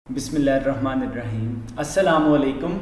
बिस्मिल्लाहिर्रहमानिर्रहीम अस्सलामुअलैकुम।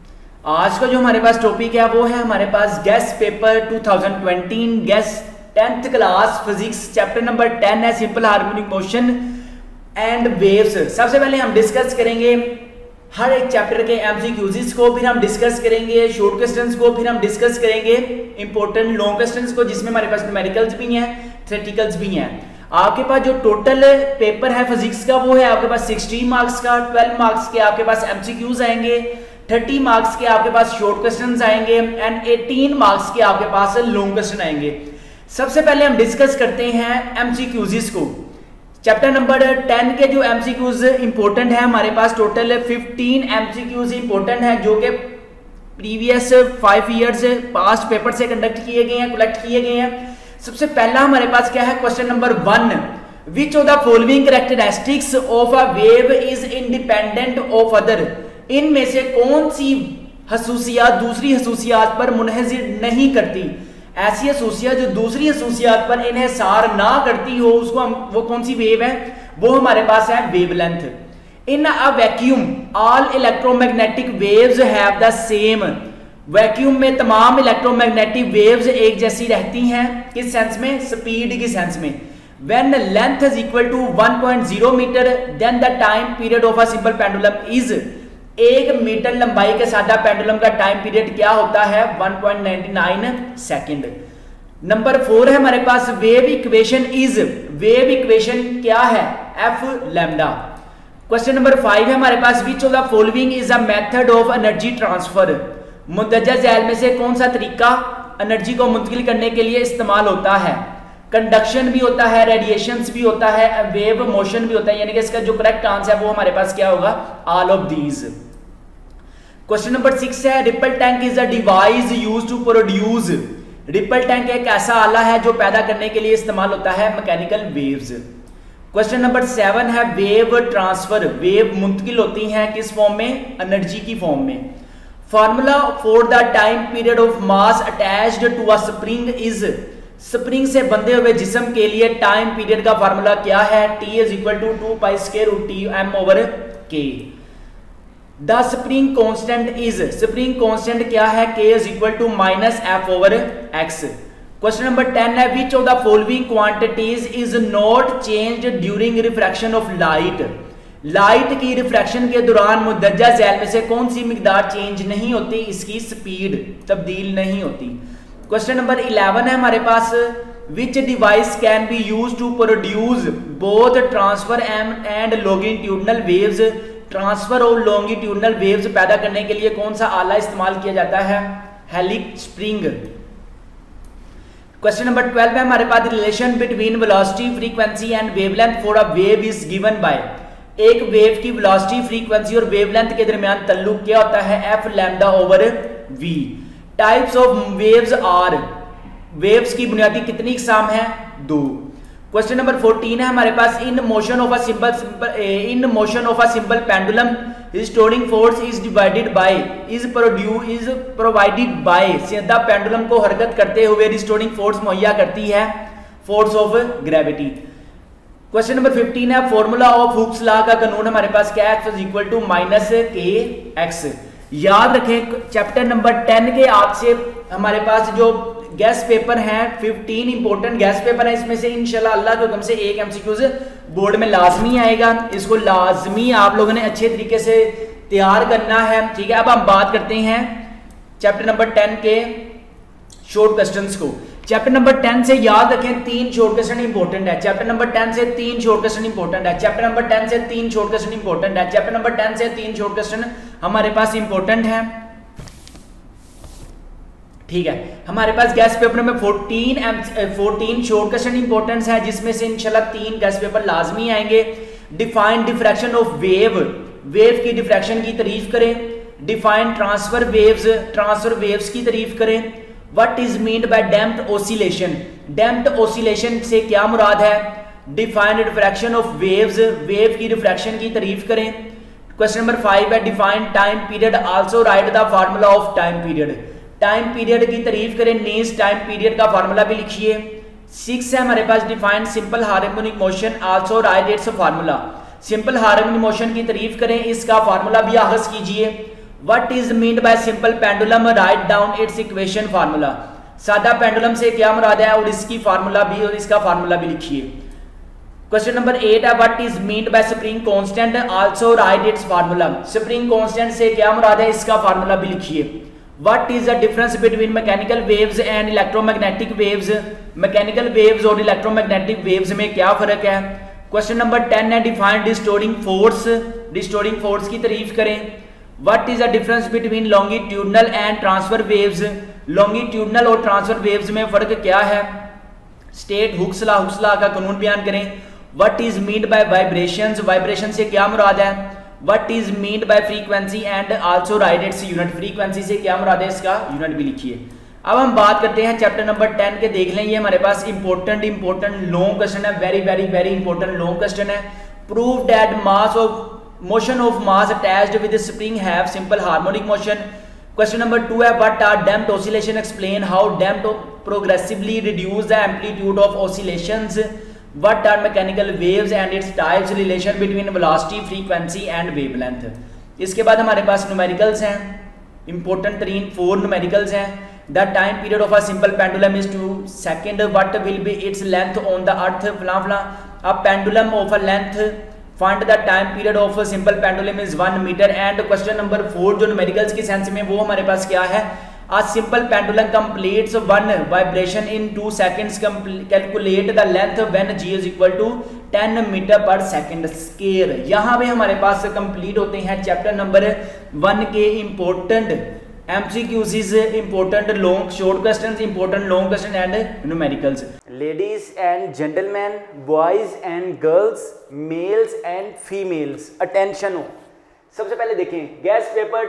आज का जो हमारे पास टॉपिक है वो है हमारे पास guess paper 2020 guess 10th class physics chapter number 10 है simple harmonic motion and waves. सबसे पहले हम डिस्कस करेंगे हर एक चैप्टर के एमसीक्यूज को, फिर हम डिस्कस करेंगे शॉर्ट क्वेश्चंस को, फिर हम डिस्कस करेंगे इंपॉर्टेंट लॉन्ग क्वेश्चंस को जिसमें हमारे पास न्यूमेरिकल्स भी हैं, थ्योरेटिकल्स भी हैं। आपके पास जो टोटल पेपर है फिजिक्स का वो है आपके पास 16 मार्क्स का, 12 मार्क्स के आपके पास एमसीक्यूज आएंगे, 30 मार्क्स के आपके पास शॉर्ट क्वेश्चंस आएंगे एंड 18 मार्क्स के आपके पास लॉन्ग क्वेश्चन आएंगे। सबसे पहले हम डिस्कस करते हैं एमसीक्यूज को। चैप्टर नंबर 10 के जो एमसीक्यूज इंपॉर्टेंट है हमारे पास टोटल 15 एमसीक्यूज इंपॉर्टेंट है जो कि प्रीवियस 5 ईयर्स पास्ट पेपर से कंडक्ट किए गए हैं, कलेक्ट किए गए हैं। सबसे पहला हमारे पास क्या है, question number 1, which of the following characteristics of a wave is independent of other. इनमें से कौन सी खसूसियात दूसरी खसूसियात पर मुनहसिर नहीं करती। ऐसी खसूसियात जो दूसरी खसूसियात पर इन्हिसार ना करती हो उसको हम वो कौन सी वेव है, वो हमारे पास है wavelength. In a vacuum all electromagnetic waves have the same. Vacuum में तमाम इलेक्ट्रोमैग्नेटिक वेव्स एक जैसी रहती हैं, किस सेंस में, स्पीड की सेंस में। When length is equal to 1.0 metre then the time period of a simple pendulum is. 1 metre लंबाई के सादा पेंडुलम का टाइम पीरियड क्या होता है, 1.99 सेकंड। नंबर 4 है हमारे पास wave equation is. Wave equation क्या है, एफ लैम्डा। क्वेश्चन नंबर 5 है हमारे पास which of the following is a method of energy transfer. मुंदरजा झैल में से कौन सा तरीका एनर्जी को मुंतकिल करने के लिए इस्तेमाल होता है। कंडक्शन भी होता है, रेडिएशंस भी होता है, वेव मोशन भी होता है, यानी कि इसका जो करेक्ट आंसर है वो हमारे पास क्या होगा, all of these. Question number 6 है ripple tank is a device used to produce. Ripple tank एक ऐसा आला है जो पैदा करने के लिए इस्तेमाल होता है मैकेनिकल वेव्स। क्वेश्चन नंबर 7 है वेव ट्रांसफर। वेव मुंतकिल होती हैं किस फॉर्म में, एनर्जी की फॉर्म में। Formula for the time period of mass attached to a spring is. Spring से बंधे हुए जिस्म के लिए टाइम पीरियड का फॉर्मूला क्या है, T is equal to 2 pi square root T m over K। The spring constant is. Spring constant क्या है, K is equal to minus F over X। Question number 10 है which of the following quantities is not changed during refraction of light. Light की refraction के दौरान मुंदरजा झैल में से कौन सी मिकदार चेंज नहीं होती, इसकी स्पीड तब्दील नहीं होती। क्वेश्चन नंबर 11 है हमारे पास which device can be used to produce both transverse and longitudinal waves. Transverse और लॉन्गिट्यूडनल वेव्स पैदा करने के लिए कौन सा आला इस्तेमाल किया जाता है, हेलिक स्प्रिंग। क्वेश्चन नंबर 12 है हमारे पास relation between velocity frequency and wavelength for a wave is given by. एक वेव की वेलोसिटी फ्रीक्वेंसी और वेवलेंथ के दरमियान तल्लुक क्या होता है, F lambda over V. Types of waves are. Waves की बुनियादी कितनी इकसाम है, 2। क्वेश्चन नंबर 14 है हमारे पास in motion of a simple pendulum restoring force is divided by is provided by. सीधा पेंडुलम को हरकत करते हुए रिस्टोरिंग फोर्स मुहैया करती है, force of gravity. Question number 15 है फॉर्मूला ऑफ हुक्स लॉ का कानून हमारे पास क्या है, F is equal to minus KX। याद रखें चैप्टर नंबर 10 के आपसे हमारे पास जो गेस्ट पेपर हैं 15 इंपॉर्टेंट गेस्ट पेपर है, इसमें से इंशाल्लाह अल्लाह के हुक्म से एक एमसीक्यूज बोर्ड में लाजमी आएगा। इसको लाजमी आप लोगों ने अच्छे तरीके से तैयार करना है, ठीक है। अब हम बात करते हैं चैप्टर नंबर 10 के शॉर्ट क्वेश्चंस को। चैप्टर नंबर 10 से याद रखें 3 शॉर्ट क्वेश्चन इंपॉर्टेंट है। चैप्टर नंबर 10 से 3 शॉर्ट क्वेश्चन इंपॉर्टेंट है। चैप्टर नंबर 10 से 3 शॉर्ट क्वेश्चन इंपॉर्टेंट है। चैप्टर नंबर 10 से 3 शॉर्ट क्वेश्चन हमारे पास इंपॉर्टेंट है, ठीक है। हमारे पास गेस्ट पेपर में 14 शॉर्ट क्वेश्चन इंपॉर्टेंट है जिसमें से इंशाल्लाह 3 गेस्ट पेपर लाजमी आएंगे। Define diffraction of wave. Wave की डिफ्रैक्शन की तारीफ करें। Define transverse waves. Transverse waves की तारीफ करें। What is meant by damped oscillation? Damped oscillation से क्या मुराद है। Define diffraction of waves. Wave की diffraction की तारीफ करें। क्वेश्चन नंबर 5 है define time period. Also write the formula of time period. Time period की तारीफ करें, नीज टाइम पीरियड का फार्मूला भी लिखिए। 6 है हमारे पास define simple harmonic motion. Also write its formula. Simple harmonic motion की तारीफ करें, इसका फार्मूला भी आगाज कीजिए। What is meant by simple pendulum, write down its equation formula. सादा पेंडुलम से क्या मुराद है और इसकी फार्मूला भी और इसका फार्मूला भी लिखिए। क्वेश्चन नंबर 8 है what is meant by spring constant, also write its formula. Spring constant से क्या मुराद है, इसका फार्मूला भी लिखिए। What is the difference between mechanical waves and electromagnetic waves, mechanical waves और इलेक्ट्रोमैग्नेटिक वेव्स में क्या फर्क है। क्वेश्चन नंबर 10 है define restoring force, restoring force की तारीफ करें। What is the difference between longitudinal and transverse waves, longitudinal और ट्रांसफर वेव्स में फर्क क्या है। स्टेट हुक्सला का कानून बयान करें। What is meant by vibrations, vibration से क्या मुराद है। What is meant by frequency and also write its unit, frequency से क्या मुराद है, इसका यूनिट भी लिखिए। अब हम बात करते हैं चैप्टर नंबर 10 के। देख लें, ये हमारे पास इंपॉर्टेंट लॉन्ग क्वेश्चन है, वेरी इंपॉर्टेंट लॉन्ग क्वेश्चन है। Prove that mass of motion of mass attached with spring have simple harmonic motion. Question number 2 है what are damped oscillation, explain how damped progressively reduce the amplitude of oscillations. What are mechanical waves and its types, relation between velocity, frequency and wavelength. इसके बाद हमारे पास numericals हैं, important तरीन 4 numericals हैं। The time period of a simple pendulum is 2 second, what will be its length on the earth, फला a pendulum of a length, find the time period of a simple pendulum is 1 metre. And question number 4 जो numericals की sense में वो हमारे पास क्या है, a simple pendulum completes one vibration in 2 seconds, calculate the length when g is equal to 10 metre पर second square. यहाँ पे हमारे पास कंप्लीट होते हैं चैप्टर नंबर 1 के important MCQs, important long short questions, important long question and numericals. Ladies and gentleman, boys and girls, males and females, attention हो। सबसे पहले देखें गैस पेपर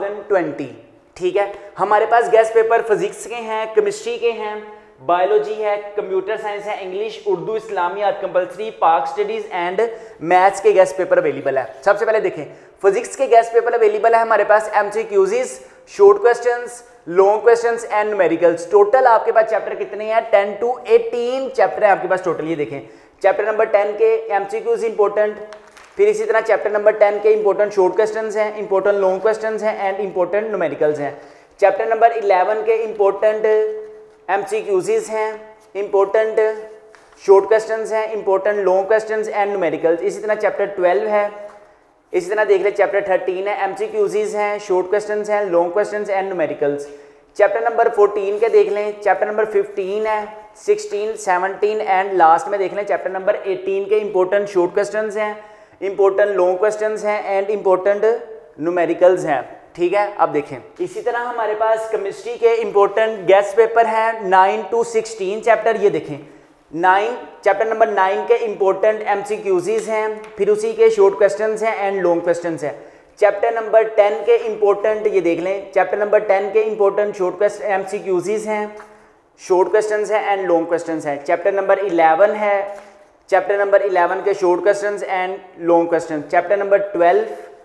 2020, ठीक है। हमारे पास गैस पेपर फिजिक्स के हैं, केमिस्ट्री के हैं, बायोलॉजी है, कंप्यूटर साइंस है, इंग्लिश, उर्दू, इस्लामियात compulsory, Pak studies and maths के गैस पेपर अवेलेबल है। सबसे पहले देखें फिजिक्स के गैस पेपर अवेलेबल है हमारे पास, MCQs, short questions, long questions and numericals. Total आपके पास चैप्टर कितने हैं, 10 to 18 चैप्टर है आपके पास टोटल। ये देखें चैप्टर नंबर 10 के एमसीक्यूज इंपॉर्टेंट, फिर इसी तरह चैप्टर नंबर 10 के इंपॉर्टेंट शॉर्ट क्वेश्चंस हैं, इंपॉर्टेंट लॉन्ग क्वेश्चंस हैं एंड इंपॉर्टेंट न्यूमेरिकल्स हैं। चैप्टर नंबर 11 के इंपॉर्टेंट एमसीक्यूज़ हैं, इंपॉर्टेंट शॉर्ट क्वेश्चंस हैं, important long questions and numericals. इसी तरह चैप्टर 12 है, इसी तरह देख ले चैप्टर 13 है, एमसीक्यूज़ हैं, शॉर्ट क्वेश्चंस हैं, long questions and numericals. Chapter number 14 के देख लें, चैप्टर नंबर 15 है, 16, 17 एंड लास्ट में देख लें चैप्टर नंबर 18 के इंपॉर्टेंट शॉर्ट क्वेश्चंस हैं, इंपॉर्टेंट लॉन्ग क्वेश्चंस हैं एंड इंपॉर्टेंट न्यूमेरिकल्स हैं, ठीक है। अब देखें इसी तरह हमारे पास केमिस्ट्री के इंपॉर्टेंट गैस पेपर हैं 9 to 16 चैप्टर। ये देखें 9 चैप्टर नंबर 9 के इंपॉर्टेंट एमसीक्यूज़ हैं, फिर उसी के शॉर्ट क्वेश्चंस हैं एंड लॉन्ग क्वेश्चंस हैं। चैप्टर नंबर 10 के इंपॉर्टेंट ये देख लें, चैप्टर नंबर 10 के इंपॉर्टेंट शॉर्ट क्वेश्चन एमसीक्यूज़ हैं, शॉर्ट क्वेश्चंस हैं एंड लॉन्ग क्वेश्चंस हैं। चैप्टर नंबर 11 है, चैप्टर नंबर 11 के short questions and long question. Chapter number 12,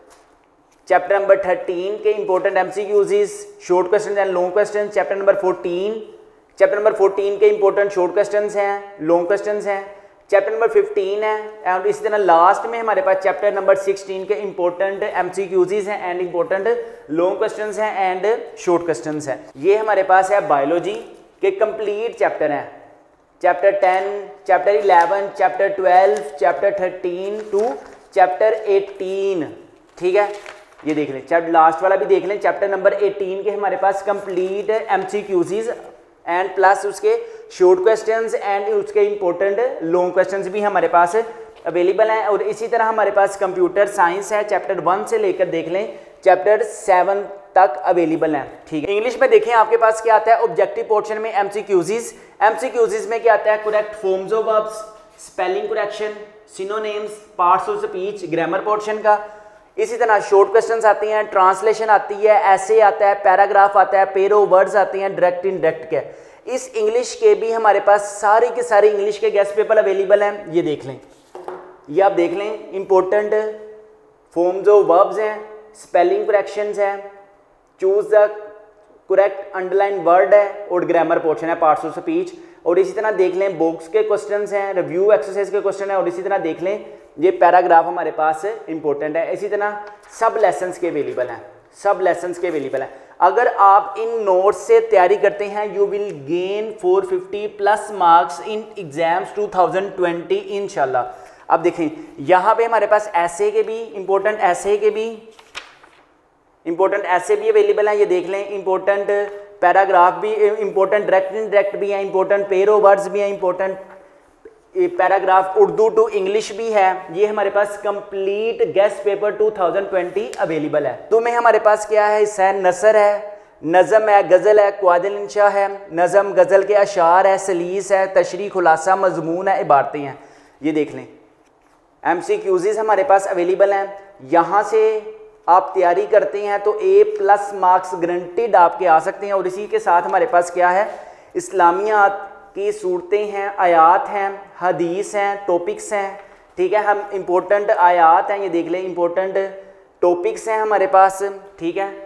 chapter number 13 के important MCQs, short question and long question. Chapter number 14, chapter number 14 के important short questions हैं, long questions हैं। Chapter number 15 है and इसी तरह last में हमारे पास चैप्टर नंबर 16 के इंपॉर्टेंट एमसीक्यूज़ हैं एंड इंपॉर्टेंट लॉन्ग क्वेश्चंस हैं एंड शॉर्ट क्वेश्चंस हैं। ये हमारे पास है बायोलॉजी के कंप्लीट चैप्टर हैं, chapter 10, chapter 11, chapter 12, chapter 13 to chapter 18, ठीक है। ये देख लें, चैप्टर लास्ट वाला भी देख लें, चैप्टर नंबर 18 के हमारे पास कंप्लीट एमसीक्यूज़ एंड प्लस उसके शॉर्ट क्वेश्चंस एंड उसके इंपॉर्टेंट लॉन्ग क्वेश्चंस भी हमारे पास अवेलेबल हैं। और इसी तरह हमारे पास कंप्यूटर साइंस है, चैप्टर 1 से लेकर देख लें चैप्टर 7 तक अवेलेबल हैं, ठीक है। इंग्लिश में देखें आपके पास क्या आता है, ऑब्जेक्टिव पोर्शन में एमसीक्यूज़ में क्या आता है, correct forms of verbs, spelling correction, synonyms, parts of speech, grammar portion का। इसी तरह शॉर्ट क्वेश्चंस आती हैं, ट्रांसलेशन आती है, ऐसे आता है, पैराग्राफ आता है, पेयर ऑफ वर्ड्स आते हैं, डायरेक्ट इनडायरेक्ट के। इस इंग्लिश के भी हमारे पास सारे के सारे इंग्लिश के गेस्ट पेपर अवेलेबल हैं। ये देख लें, ये आप देख लें, इंपॉर्टेंट फॉर्म्स ऑफ वर्ब्स हैं, स्पेलिंग करेक्शंस हैं, choose the correct underline word है और ग्रामर पोर्शन है, पार्ट्स ऑफ स्पीच। और इसी तरह देख लें बॉक्स के क्वेश्चंस हैं, रिव्यू एक्सरसाइज के क्वेश्चन है। और इसी तरह देख लें ये पैराग्राफ हमारे पास इंपॉर्टेंट है। इसी तरह सब लेसन्स के अवेलेबल हैं, सब लेसन्स के अवेलेबल हैं। अगर आप इन नोट्स से तैयारी करते हैं you will gain 450 plus marks in exams 2020 इंशाल्लाह। अब देखें यहाँ पे हमारे पास ऐसे के भी इंपॉर्टेंट ऐसे भी अवेलेबल हैं, ये देख लें। इंपॉर्टेंट पैराग्राफ भी इंपॉर्टेंट डायरेक्ट इनडायरेक्ट भी हैं, इंपॉर्टेंट पेयर ऑफ वर्ड्स भी हैं, important paragraph Urdu to English भी है। ये हमारे पास कंप्लीट गेस्ट पेपर 2020 अवेलेबल है। तो में हमारे पास क्या है, हिस्सा है नसर है, नज़म है, गज़ल है, क्वादिल इंशा है, नज़म गज़ल के अशार है, सलीस है, तशरीह खुलासा मजमून है, इबारतें हैं। ये देख लें MCQs हमारे पास अवेलेबल हैं। यहाँ से आप तैयारी करते हैं तो A+ मार्क्स गारंटीड आपके आ सकते हैं। और इसी के साथ हमारे पास क्या है, इस्लामियात की सूरतें हैं, आयात हैं, हदीस हैं, टॉपिक्स हैं। ठीक है, हम इम्पोर्टेंट आयात हैं, ये देख लें, इम्पोर्टेंट टॉपिक्स हैं हमारे पास। ठीक है,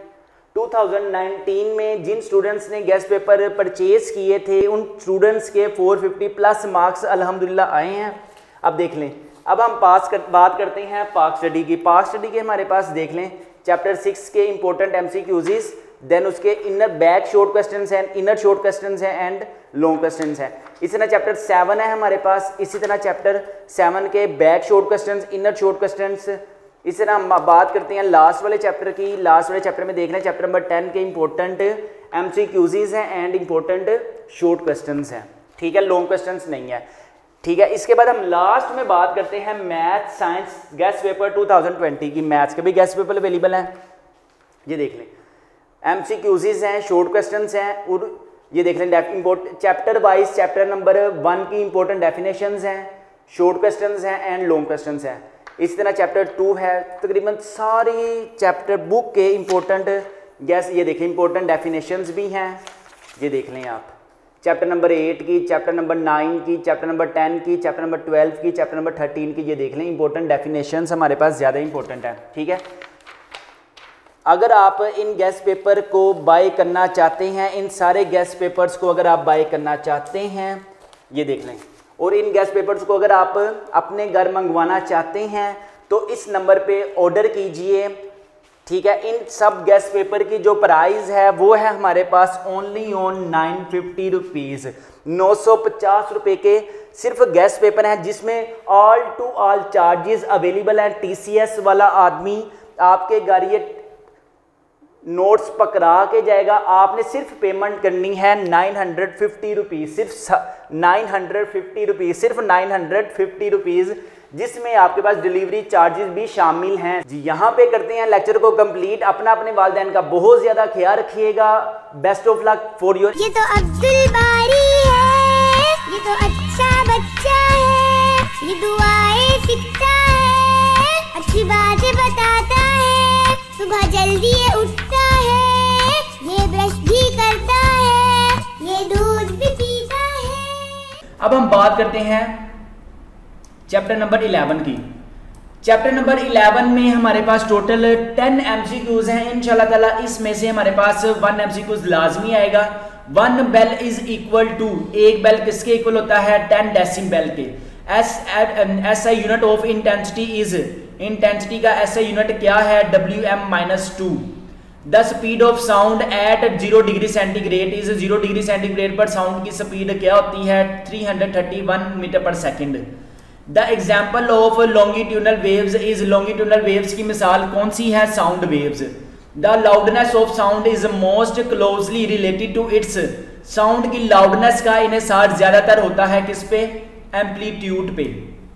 2019 में जिन स्टूडेंट्स ने गेस्ट पेपर परचेज किए थे उन स्टूडेंट्स के 450 प्लस मार्क्स अल्हम्दुलिल्लाह आए हैं। अब देख लें, अब हम बात करते हैं पाक स्टडी की। पाक स्टडी के हमारे पास देख लें चैप्टर 6 के इंपॉर्टेंट MCQs, देन उसके इनर बैक शॉर्ट क्वेश्चंस हैं, इनर शॉर्ट क्वेश्चंस हैं एंड लॉन्ग क्वेश्चंस हैं। इसी तरह चैप्टर 7 है हमारे पास, इसी तरह चैप्टर 7 के back short questions, inner short questions. इसी तरह हम बात करते हैं लास्ट वाले चैप्टर की। लास्ट वाले चैप्टर में देख लें चैप्टर नंबर 10 के इंपॉर्टेंट MCQs हैं एंड इंपॉर्टेंट शॉर्ट क्वेश्चंस हैं। ठीक है, लॉन्ग क्वेश्चंस नहीं है। ठीक है, इसके बाद हम लास्ट में बात करते हैं मैथ साइंस गेस्ट पेपर 2020 की। मैथ्स के भी गेस्ट पेपर अवेलेबल हैं, ये देख लें। MCQs हैं, शॉर्ट क्वेश्चंस हैं, और ये देख लें चैप्टर वाइज चैप्टर नंबर 1 की इंपॉर्टेंट डेफिनेशंस हैं, शॉर्ट क्वेश्चंस हैं एंड लॉन्ग क्वेश्चंस हैं। इसी तरह चैप्टर 2 है, तकरीबन सारी चैप्टर बुक के इंपॉर्टेंट ये देखें इंपॉर्टेंट डेफिनेशंस भी हैं, ये देख लें आप। चैप्टर नंबर 8 की, चैप्टर नंबर 9 की, चैप्टर नंबर 10 की, चैप्टर नंबर 12 की, चैप्टर नंबर 13 की, ये देख लें इंपॉर्टेंट डेफिनेशंस हमारे पास ज़्यादा इंपॉर्टेंट है। ठीक है, अगर आप इन गेस्ट पेपर को बाय करना चाहते हैं, इन सारे गेस्ट पेपर्स को अगर आप बाय करना चाहते हैं, ये देख लें, और इन गेस्ट पेपर्स को अगर आप अपने घर मंगवाना चाहते हैं तो इस नंबर पे ऑर्डर कीजिए। ठीक है, इन सब गेस्ट पेपर की जो प्राइस है वो है हमारे पास ओनली ऑन 950 रुपीज़। 950 रुपये के सिर्फ गेस्ट पेपर हैं, जिसमें all to all charges available हैं। TCS वाला आदमी आपके घर ये नोट्स पकड़ा के जाएगा, आपने सिर्फ पेमेंट करनी है 950 रुपीज़, सिर्फ 950 रुपीज़, सिर्फ 950 रुपीज़, जिसमें आपके पास डिलीवरी चार्जेस भी शामिल हैं। जी, यहाँ पे करते हैं लेक्चर को कंप्लीट। अपना अपने वालिदैन का बहुत ज़्यादा ख्याल रखिएगा। Best of luck for your. ये तो अब्दुल बारी है, ये तो अच्छा बच्चा है, ये दुआएं सीखता है, अच्छी बातें बताता है, सुबह जल्दी ये उठता है, ये ब्रश भी करता है, ये दूध भी पीता है। अब हम बात करते हैं चैप्टर नंबर 11 की। चैप्टर नंबर 11 में हमारे पास टोटल 10 MCQs हैं इंशाल्लाह ताला। इसमें से हमारे पास 1 MCQs लाजमी आएगा। 1 बेल इज इक्वल टू, एक बेल किसके इक्वल होता है, 10 डेसिबल के। SI unit of intensity is, intensity का SI यूनिट क्या है, WM-2। The speed of sound at 0 degree centigrade is, 0 degree centigrade पर साउंड की स्पीड क्या होती है, 331 metre per second. The example of longitudinal waves is, longitudinal waves की मिसाल कौन सी है, sound waves. The loudness of sound is most closely related to its, sound की लाउडनेस का इन्हिसार ज्यादातर होता है किस पे, एम्पलीट्यूड पे।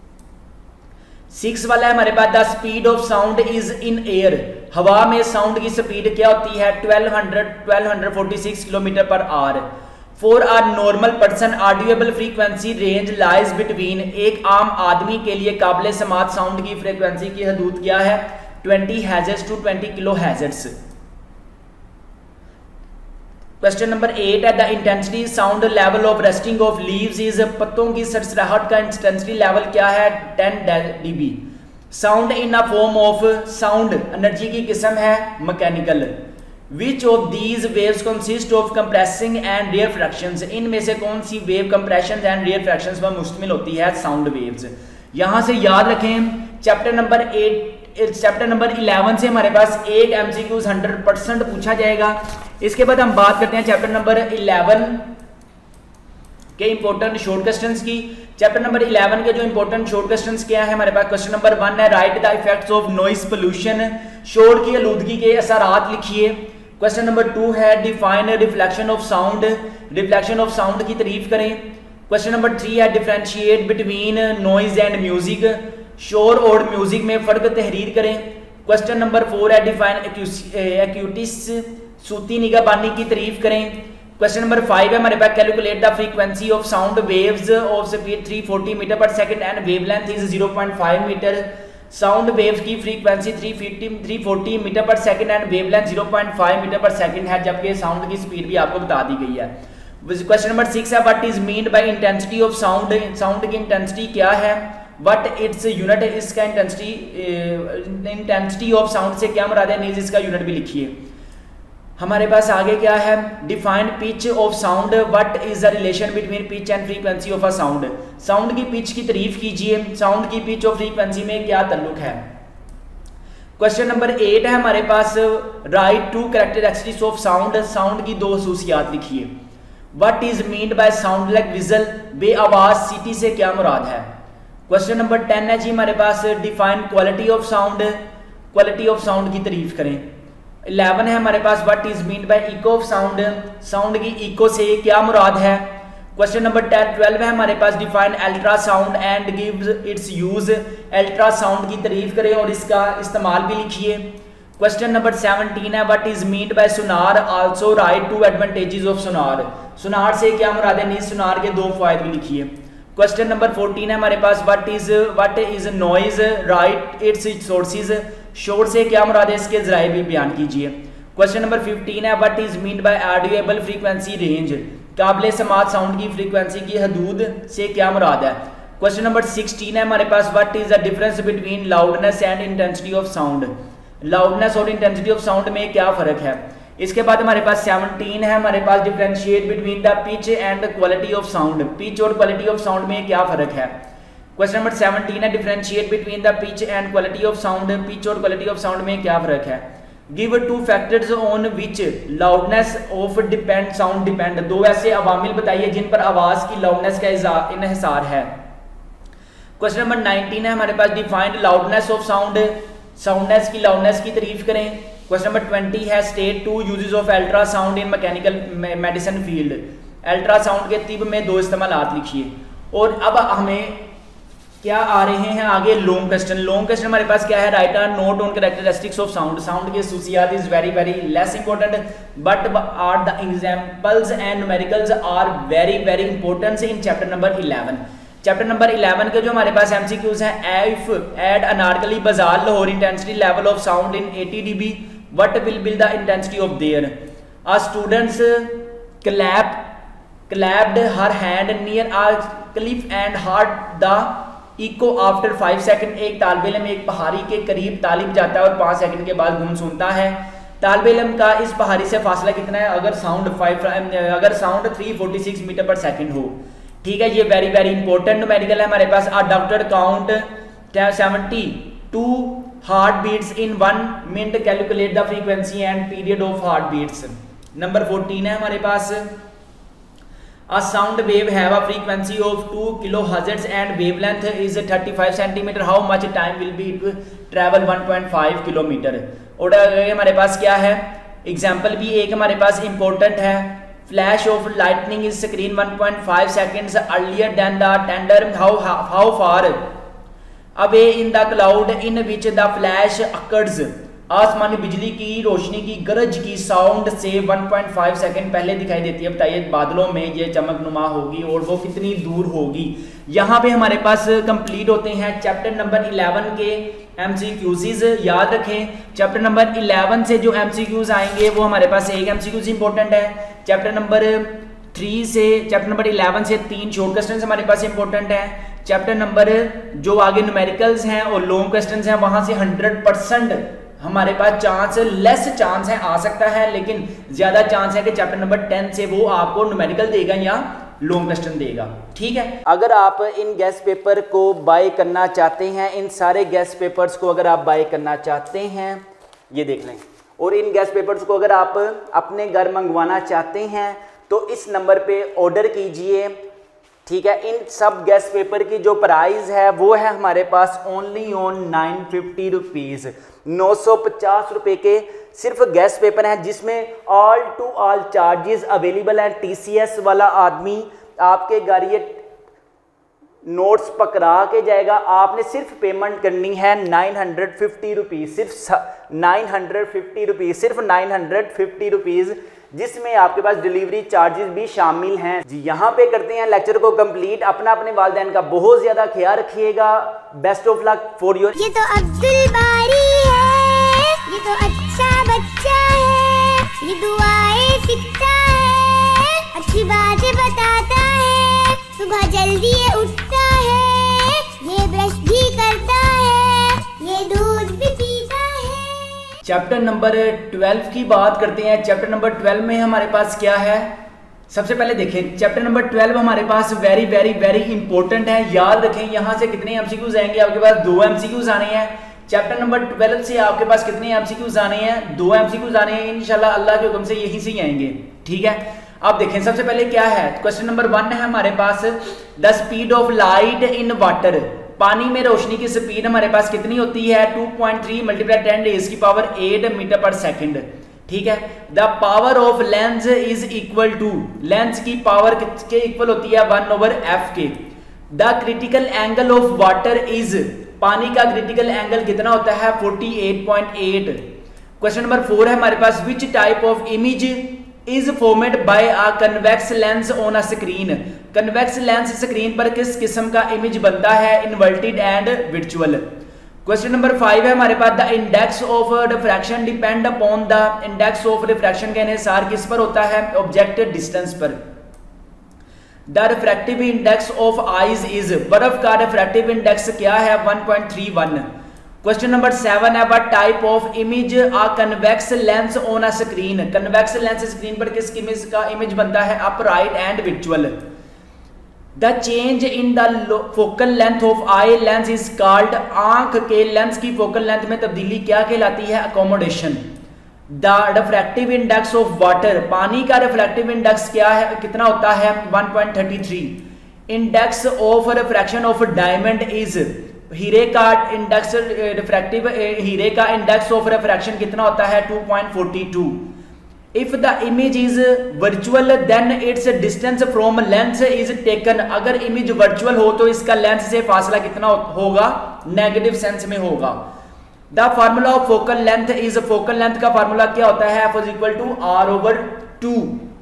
6 वाला है हमारे पास, the speed of sound is in air, हवा में साउंड की स्पीड क्या होती है, 1246 kilometre per hour. For a normal person audible frequency range lies between, एक आम आदमी के लिए काबिल समात साउंड की फ्रीक्वेंसी की हदूद क्या है, 20 hertz to 20 kilo hertz. Question number 8 है, the intensity sound level of resting of leaves is, पत्तों की सरसराहट का इंटेंसिटी लेवल क्या है, 10 dB। Sound in a form of, sound energy की किस्म है mechanical. Which of these waves consist of compressing and rarefactions, इनमें से कौन सी वेव कंप्रेशन एंड रेयरफ्रैक्शंस पर मुश्तमिल होती है, साउंड वेव्स। यहाँ से याद रखें चैप्टर नंबर 11 से हमारे पास एक एमसीक्यूज 100% पूछा जाएगा। इसके बाद हम बात करते हैं चैप्टर नंबर 11 के इंपॉर्टेंट शॉर्ट क्वेश्चंस की। चैप्टर नंबर 11 के जो इंपॉर्टेंट शॉर्ट क्वेश्चंस क्या है हमारे पास, क्वेश्चन नंबर 1 है write the effects of noise pollution, शोर की आलूदगी के असरात लिखिए। क्वेश्चन नंबर 2 है define reflection of sound, reflection of sound की तारीफ करें। क्वेश्चन नंबर 3 है differentiate between noise and music, शोर और म्यूजिक में फर्क तहरीर करें। क्वेश्चन नंबर 4 है डिफाइन एक्यूटिस, सूती निगाहबानी की तारीफ करें। क्वेश्चन नंबर 5 है हमारे पास calculate the frequency of sound waves of speed 340 metre पर second and wavelength is 0.5 metre. Sound waves की फ्रीक्वेंसी 340 मीटर पर सेकंड एंड वेवलेंथ 0.5 मीटर पर सेकंड है, जबकि साउंड की स्पीड भी आपको बता दी गई है। क्वेश्चन नंबर 6 है what is mean by intensity of sound, sound की इंटेंसिटी क्या है, व्हाट इट्स यूनिट, इसका इंटेंसिटी ऑफ साउंड से क्या मुराद है, नीज इसका यूनिट भी लिखिए। हमारे पास आगे क्या है define pitch of sound, what is the relation between pitch and frequency of a sound, sound की पिच की तारीफ कीजिए, साउंड की पिच और फ्रीक्वेंसी में क्या ताल्लुक है। क्वेश्चन नंबर 8 है हमारे पास write two characteristics of sound, sound की दो खसूसियात लिखिए। What is mean by sound like whistle, बेआवाज सिटी से क्या मुराद है। क्वेश्चन नंबर 10 है जी हमारे पास define quality of sound, quality of sound की तारीफ करें। 11 है हमारे पास what is mean bye eco of sound, sound की इको से क्या मुराद है। क्वेश्चन नंबर 12 है हमारे पास define ultrasound and gives it's use, ultrasound की तारीफ करें और इसका इस्तेमाल भी लिखिए। क्वेश्चन नंबर 17 है what is mean by sonar, also write two advantages of sonar, sonar से क्या मुराद है, नीज सोनार के दो फायदे भी लिखिए। क्वेश्चन नंबर 14 है हमारे पास what is noise, write its sources, शोर से क्या मुराद है, इसके जराए भी बयान कीजिए। क्वेश्चन नंबर 15 है what is mean by audible frequency range, काबिल समात साउंड की फ्रीक्वेंसी की हदूद से क्या मुराद है। क्वेश्चन नंबर 16 है हमारे पास what is the difference between loudness and intensity of sound, loudness और इंटेंसिटी ऑफ साउंड में क्या फर्क है। इसके बाद हमारे पास 17 है हमारे पास differentiate between the pitch and quality of sound, pitch और क्वालिटी ऑफ साउंड में क्या फर्क है। क्वेश्चन नंबर 17 है differentiate between the pitch and quality of sound, pitch और क्वालिटी ऑफ साउंड में क्या फर्क है। Give two factors on which loudness of depend sound depend, दो ऐसे अवामिल बताइए जिन पर आवाज की लाउडनेस का इन्हिसार है। क्वेश्चन नंबर 19 है हमारे पास defined loudness of sound, soundness की लाउडनेस की तारीफ करें। क्वेश्चन नंबर 20 है state 2 uses of ultrasound in mechanical medicine field, अल्ट्रासाउंड के तिब में दो इस्तेमालात लिखिए। और अब हमें क्या आ रहे हैं आगे लॉन्ग क्वेश्चन। लॉन्ग क्वेश्चन हमारे पास क्या है write a note on characteristics of sound, sound की खसूसियात is very very less important but are the examples and numericals are very very important in chapter number 11। Chapter number 11 के जो हमारे पास एमसीक्यूज हैं, if at Anarkali Bazaar Lahore intensity level of sound in 80 dB, what will be the intensity of there. A students clapped her hand near a cliff and heard the echo after 5 second. एक तालिब इल्म एक पहाड़ी के करीब तालिब जाता है और 5 सेकंड के बाद गूंज सुनता है। तालिब इल्म का इस पहाड़ी से फासला कितना है अगर साउंड 346 मीटर पर सेकंड हो। ठीक है, ये वेरी वेरी इंपॉर्टेंट न्यूमेरिकल है हमारे पास। A doctor count 72 heart beats in 1 minute, calculate the frequency and period of heart beats. Number 14 है हमारे पास a sound wave have a frequency of 2 kilohertz and wavelength is 35 centimeter, how much time will be to travel 1.5 kilometer। और हमारे पास क्या है example भी एक हमारे पास इंपॉर्टेंट है, flash of lightning is screen 1.5 seconds earlier than the thunder, how far away in the cloud in which the flash occurs, आसमानी बिजली की रोशनी की गरज की साउंड से 1.5 सेकंड पहले दिखाई देती है। बताइए बादलों में ये चमकनुमा होगी और वो कितनी दूर होगी। यहाँ पे हमारे पास कंप्लीट होते हैं चैप्टर नंबर 11 के एमसीक्यूज। याद रखें चैप्टर नंबर 11 से जो एमसीक्यूज आएंगे वो हमारे पास एक एमसीक्यूज इंपॉर्टेंट है। चैप्टर नंबर 11 से 3 शॉर्ट क्वेश्चन हमारे पास इंपॉर्टेंट है। चैप्टर नंबर जो आगे न्यूमेरिकल्स हैं और लॉन्ग क्वेश्चन हैं वहां से 100% हमारे पास लेस चांस है आ सकता है, लेकिन ज्यादा चांस है कि चैप्टर नंबर 10 से वो आपको न्यूमेरिकल देगा या लॉन्ग क्वेश्चन देगा। ठीक है, अगर आप इन गेस्ट पेपर को बाय करना चाहते हैं, इन सारे गेस्ट पेपर्स को अगर आप बाय करना चाहते हैं, ये देख लें, और इन गेस्ट पेपर्स को अगर आप अपने घर मंगवाना चाहते हैं तो इस नंबर पे ऑर्डर कीजिए। ठीक है, इन सब गेस्ट पेपर की जो प्राइस है वो है हमारे पास ओनली ऑन 950 रुपीज़, 950 रुपये के सिर्फ गेस्ट पेपर हैं, जिसमें all to all charges available हैं। TCS वाला आदमी आपके घर ये नोट्स पकड़ा के जाएगा, आपने सिर्फ पेमेंट करनी है 950 रुपीज़, सिर्फ 950 रुपीज़, सिर्फ 950 रुपीज़, जिसमें आपके पास डिलीवरी चार्जेस भी शामिल हैं। जी, यहाँ पे करते हैं लेक्चर को कंप्लीट। अपने वालिदैन का बहुत ज़्यादा ख्याल रखिएगा। Best of luck for your. ये तो अब्दुल बारी है, ये तो अच्छा बच्चा है, ये दुआएं सीखता है, अच्छी बातें बताता है, सुबह जल्दी ये उठता है, ये ब्रश भी करता है, ये दूध भी पीता है। चैप्टर नंबर 12 की बात करते हैं। चैप्टर नंबर 12 में हमारे पास क्या है, सबसे पहले देखें चैप्टर नंबर 12 हमारे पास वेरी वेरी वेरी इंपॉर्टेंट है। याद रखें, यहाँ से कितने MCQs आएंगे, आपके पास 2 MCQs आने हैं। चैप्टर नंबर 12 से आपके पास कितने MCQs आने हैं, 2 MCQs आने हैं इंशाल्लाह, अल्लाह के हुक्म से यहीं से ही आएंगे। ठीक है, अब देखें सबसे पहले क्या है, क्वेश्चन नंबर 1 है हमारे पास, the speed of light in water, पानी में रोशनी की स्पीड हमारे पास कितनी होती है, 2.3 × 10⁸ मीटर पर सेकंड। ठीक है, the power of lens is equal to, lens की पावर के इक्वल होती है 1/f के। The critical angle of water is, पानी का क्रिटिकल एंगल कितना होता है, 48.8। क्वेश्चन नंबर 4 है हमारे पास, which type of image is formed by a convex lens on a screen, convex lens screen पर किस किस्म का इमेज बनता है, inverted and virtual. Question number 5 है हमारे पास, the index of refraction depend upon, the index of refraction का इन्हिसार किस पर होता है, ऑब्जेक्ट डिस्टेंस पर। The refractive index of ice is, बर्फ का रिफ्रैक्टिव इंडेक्स क्या है, 1.31। क्वेश्चन नंबर 7 है, what type of image a convex lens on a screen, convex lens screen पर किस इमेज का इमेज बनता है, upright and virtual. The change in the focal length of eye lens is called, आंख के lens की focal length में तब्दीली क्या कहलाती है, accommodation. The refractive index of water, पानी का रिफ्रैक्टिव इंडेक्स क्या है, कितना होता है, 1.33। Index of refraction of diamond is, हीरे का इंडेक्स रिफ्रैक्टिव, हीरे का इंडेक्स ऑफ रिफ्रैक्शन कितना होता है, 2.42। If the image is virtual then its distance from lens is taken, अगर इमेज वर्चुअल हो तो इसका लेंस से फासला कितना होगा, नेगेटिव सेंस में होगा। The formula of focal length is, focal length का फार्मूला क्या होता है, F = R/2।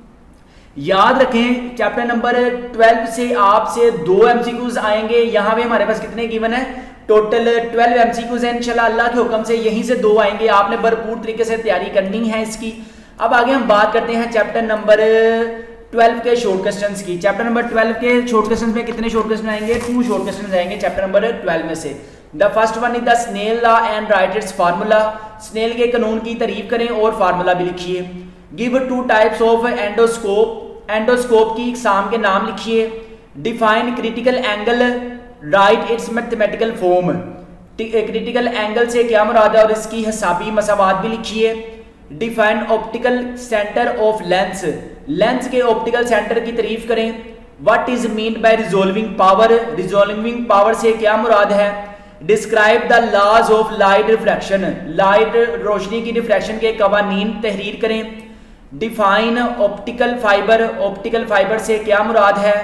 याद रखें, चैप्टर नंबर 12 से आपसे 2 MCQs आएंगे। यहाँ पे हमारे पास कितने गिवन है, टोटल 12 MCQs हैं इंशाल्लाह, अल्लाह के हुक्म से यहीं से 2 आएंगे। आपने भरपूर तरीके से तैयारी करनी है इसकी। अब आगे हम बात करते हैं चैप्टर नंबर 12 के शॉर्ट क्वेश्चंस की। चैप्टर नंबर 12 के शॉर्ट क्वेश्चंस में कितने शॉर्ट क्वेश्चन आएंगे, 2 शॉर्ट क्वेश्चन आएंगे चैप्टर नंबर 12 में से। The first one is the Snell law and write its formula, Snell के कानून की तारीफ करें और फार्मूला भी लिखिए। Give 2 types of endoscope, endoscope की इकसाम के नाम लिखिए। Define critical angle, write its mathematical form, critical angle से क्या मुराद है और इसकी हिसाबी मसावात भी लिखिए। Define optical centre of lens, lens के ऑप्टिकल सेंटर की तारीफ करें। What is mean by resolving power, resolving power से क्या मुराद है। Describe the laws of light refraction, light रोशनी की रिफ्रैक्शन के कवानीन तहरीर करें। Define optical fibre, optical fibre से क्या मुराद है।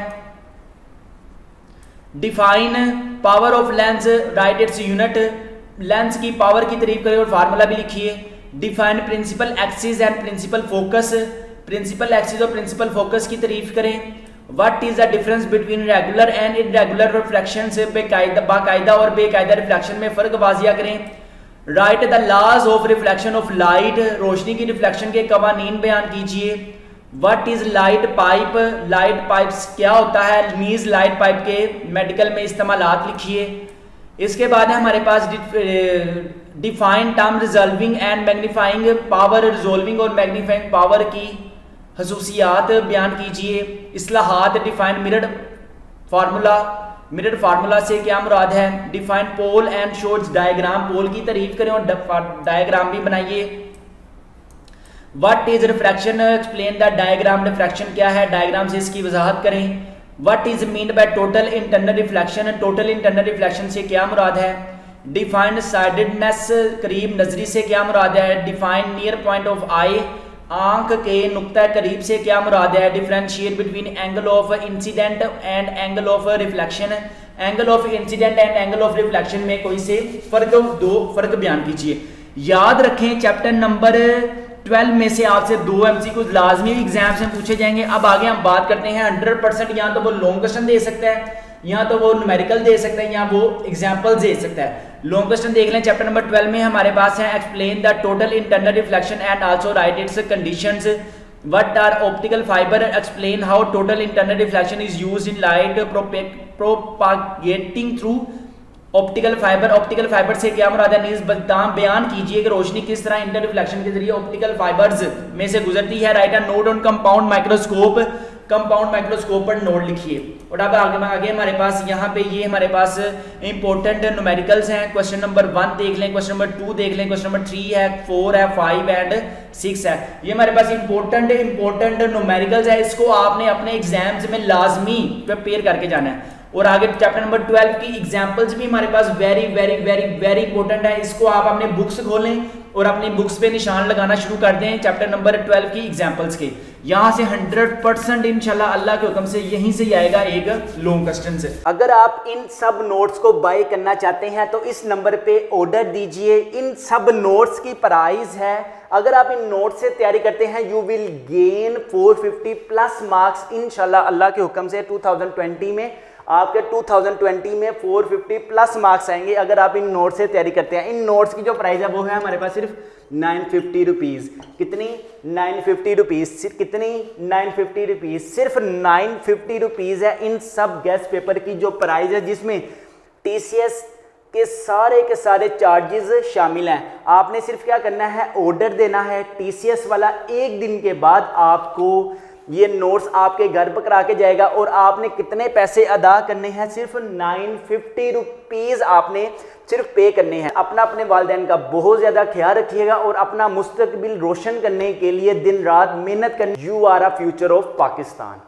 Define power of lens, write its unit, lens की पावर की तारीफ करें और फार्मूला भी लिखिए। Define principal axis and principal focus, principal axis और प्रिंसिपल फोकस की तारीफ करें। What is the difference between regular and irregular refraction, से बाकायदा और बेकायदा रिफ्रैक्शन में फ़र्क वाजिया करें। Write the laws of reflection of light, रोशनी की रिफ्लेक्शन के कवानीन बयान कीजिए। What is light pipe, light pipes क्या होता है, मीज लाइट पाइप के मेडिकल में इस्तेमालात लिखिए। इसके बाद है हमारे पास define term resolving and magnifying power, resolving और मैग्नीफाइंग पावर की खसूसियात बयान कीजिए। इस्लाहात, डिफाइन मिरर फार्मूला से क्या मुराद है। Define pole and shows diagram, pole की तारीफ करें और डायग्राम भी बनाइए। What is refraction, explain the diagram, refraction क्या है, डायग्राम से इसकी वजाहत करें। What is mean by total internal reflection, total internal reflection से क्या मुराद है। डिफाइन साइडेडनेस, करीब नजरी से क्या मुराद है। Define near point of eye, आंख के नुक्ता करीब से क्या मुराद है। Differentiate between angle of incident and angle of reflection, angle of incident and angle of reflection में कोई से दो फर्क बयान कीजिए। याद रखें चैप्टर नंबर 12 में से आपसे 2 MCQ लाजमी एग्जाम्स में पूछे जाएंगे। अब आगे हम बात करते हैं 100%, या तो वो लॉन्ग क्वेश्चन दे सकता है, या तो वो न्यूमेरिकल दे सकता है, या वो एग्जाम्पल दे सकता है। लॉन्ग क्वेश्चन देख लें। चैप्टर नंबर 12 में हमारे पास है explain the total internal reflection and also write its conditions. What are optical fibre, explain how total internal reflection is used in light propagating through optical fibre. Optical fibre से क्या मुराद है। नीज बयान कीजिए कि रोशनी किस तरह इंटर रिफ्लेक्शन के जरिए ऑप्टिकल फाइबर्स में से गुजरती है। Write a note on compound microscope, compound microscope पर नोट लिखिए। और अब आगे हमारे पास यहाँ पे ये हमारे पास इंपॉर्टेंट न्यूमेरिकल्स हैं। क्वेश्चन नंबर 1 देख लें, क्वेश्चन नंबर 2 देख लें, क्वेश्चन नंबर 3 है, 4 है, 5 एंड 6 है। ये हमारे पास इंपॉर्टेंट न्यूमेरिकल्स है, इसको आपने अपने एग्जाम्स में लाजमी प्रिपेयर करके जाना है। और आगे चैप्टर नंबर 12 की एग्जाम्पल्स भी हमारे पास very very very very important है। इसको आप अपने बुक्स खोलें और अपनी बुक्स पे निशान लगाना शुरू कर दें चैप्टर नंबर 12 की एग्जाम्पल्स के। यहाँ से 100% इंशाल्लाह अल्लाह के हुक्म से यहीं से आएगा एक लॉन्ग क्वेश्चन से। अगर आप इन सब नोट्स को बाय करना चाहते हैं तो इस नंबर पे ऑर्डर दीजिए। इन सब नोट्स की प्राइस है, अगर आप इन नोट्स से तैयारी करते हैं you will gain 450 plus marks इंशाल्लाह अल्लाह के हुक्म से। 2020 में आपके 2020 में 450 प्लस मार्क्स आएंगे अगर आप इन नोट्स से तैयारी करते हैं। इन नोट्स की जो प्राइस है वो है हमारे पास सिर्फ 950 रुपीज़। कितनी? 950 रुपीज़। कितनी? 950 रुपीज़। सिर्फ 950 रुपीज़ है इन सब गेस्ट पेपर की जो प्राइस है, जिसमें TCS के सारे चार्जेस शामिल हैं। आपने सिर्फ क्या करना है, ऑर्डर देना है TCS वाला। एक दिन के बाद आपको ये नोट्स आपके घर पर करा के जाएगा। और आपने कितने पैसे अदा करने हैं? सिर्फ 950 रुपीज़ आपने सिर्फ पे करने हैं। अपने वालिदैन का बहुत ज़्यादा ख्याल रखिएगा और अपना मुस्तकबिल रोशन करने के लिए दिन रात मेहनत करनी। You are a future of Pakistan.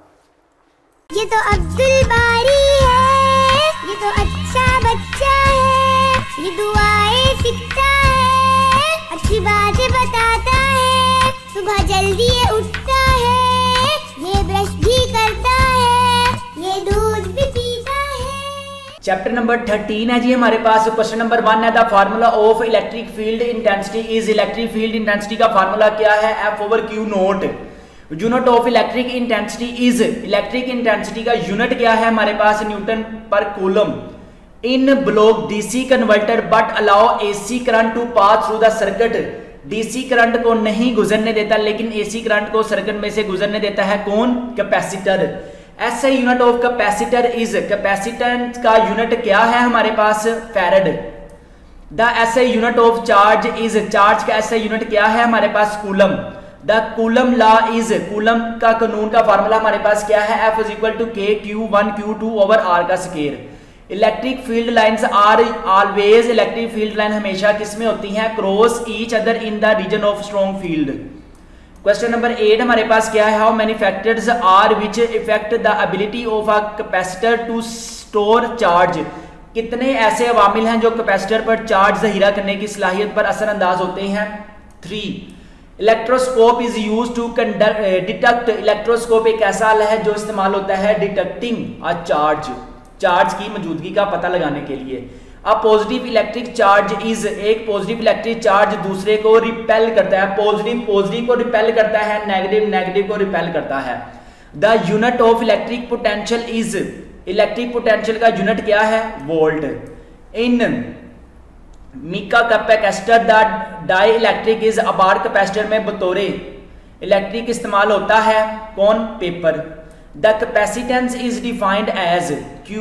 ये तो अब्दुल बारी है, ये तो अच्छा बच्चा है, ये दुआएं सीखता है, अच्छी बातें बताता है, सुबह जल्दी ये उठता है, ये ब्रश भी करता है, ये दूध भी पीता है। चैप्टर नंबर 13 है जी हमारे पास। क्वेश्चन नंबर 1 है the formula of electric field intensity is. Electric field intensity का फार्मूला क्या है? F/Q note. Unit of electric intensity is. Electric intensity का यूनिट क्या है हमारे पास? Newton per coulomb. In block DC converter but allow AC current to pass through the circuit. DC current को नहीं गुजरने देता लेकिन AC करंट को सर्किट में से गुजरने देता है। कौन? Capacitor. SI unit of capacitor is. Capacitance का यूनिट क्या है हमारे पास? Farad. The SI unit of charge is. Charge का ऐसे यूनिट क्या है हमारे पास? Coulomb. The coulomb law is. Coulomb का कानून का फार्मूला हमारे पास क्या है? F = K Q1 Q2/R का square. Electric field lines are always. Electric field line हमेशा किसमें होती हैं? Cross each other in the region of strong field. Question number 8 हमारे पास क्या है? How many factors are which effect the ability of a capacitor to store charge. कितने ऐसे अवामिल हैं जो कैपेसिटर पर चार्ज जहीरा करने की सलाहियत पर असरअंदाज होते हैं? 3। Electroscope is use to detect. Electroscope एक ऐसा आला है जो इस्तेमाल होता है डिटेक्टिंग अ चार्ज, चार्ज की मौजूदगी का पता लगाने के लिए। अब पॉजिटिव इलेक्ट्रिक चार्ज इज। एक पॉजिटिव इलेक्ट्रिक चार्ज दूसरे को रिपेल करता है। पॉजिटिव को रिपेल करता है, नेगेटिव को रिपेल करता है। The unit of electric potential is. Electric potential का यूनिट क्या है? Volt. In mica capacitor the dielectric is. अबार कैपेसिटर में बतौरे इलेक्ट्रिक इस्तेमाल होता है कौन? Paper. The capacitance is defined as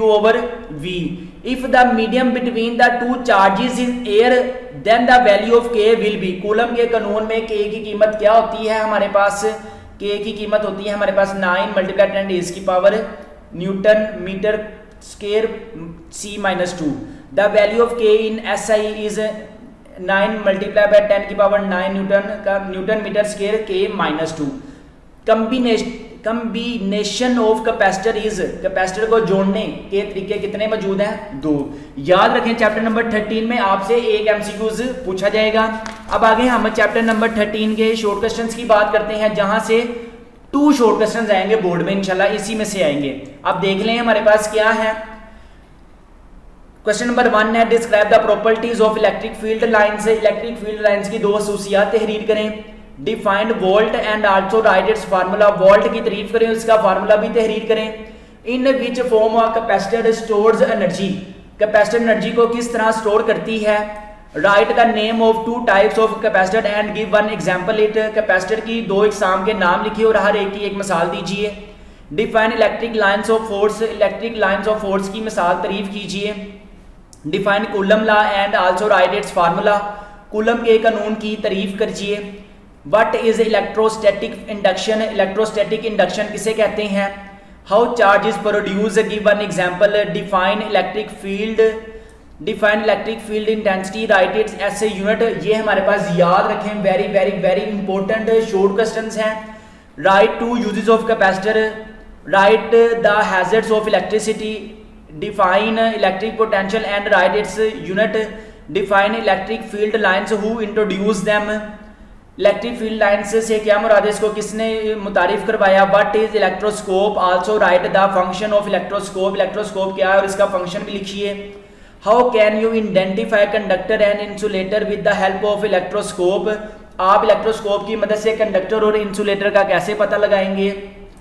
Q/V. If the medium between the two charges is air, then the value of K will be. Coulomb के कानून में K की कीमत क्या होती है हमारे पास? के की कीमत होती है हमारे पास 9 मल्टीप्लाई 10 रेज़ की power newton metre square C minus 2। The value of K in SI is 9 multiply by 10 की पावर 9 न्यूटन मीटर स्क्वायर के minus 2। Combination of capacitor is, capacitor को जोड़ने के तरीके कितने मौजूद हैं? 2। याद रखें चैप्टर नंबर 13 में आपसे एक MCQs पूछा जाएगा। अब आगे हम चैप्टर नंबर 13 के शॉर्ट क्वेश्चंस की बात करते हैं, जहां से 2 शॉर्ट क्वेश्चंस आएंगे बोर्ड में इंशाल्लाह, इसी में से आएंगे। अब देख लें हमारे पास क्या है। क्वेश्चन नंबर 1 है describe the properties of electric field lines. Electric field lines की 2 खसूसियात तहरीर करें। Defined volt and also write its formula. Volt की तारीफ करें, उसका फार्मूला भी तहरीर करें। In which form of capacitor stores energy. Capacitor energy को किस तरह स्टोर करती है। Write the name of 2 types of capacitor and give 1 example it. Capacitor की 2 इकसाम के नाम लिखिए और हर एक की एक मिसाल दीजिए। Define electric lines of force. Electric lines of force की मिसाल तारीफ कीजिए। Define coulomb law and also write its formula. Coulomb के कानून की तारीफ कीजिए। What is electrostatic induction. Electrostatic induction किसे कहते हैं। How charge is produce, give 1 example. Define electric field. Define electric field intensity, write its SI unit. ये हमारे पास याद रखें, very very very important short questions हैं। Right 2 uses of capacitor. Write the hazards of electricity. Define electric potential and write its unit. Define electric field lines, who introduce them. Electric field lines से क्या मुराद है, इसको किसने मुतारिफ करवाया। What is electroscope, also write the function of electroscope. Electroscope क्या है और इसका फंक्शन भी लिखिए। How can you identify conductor and insulator with the help of electroscope. आप इलेक्ट्रोस्कोप की मदद से कंडक्टर और इंसुलेटर का कैसे पता लगाएंगे।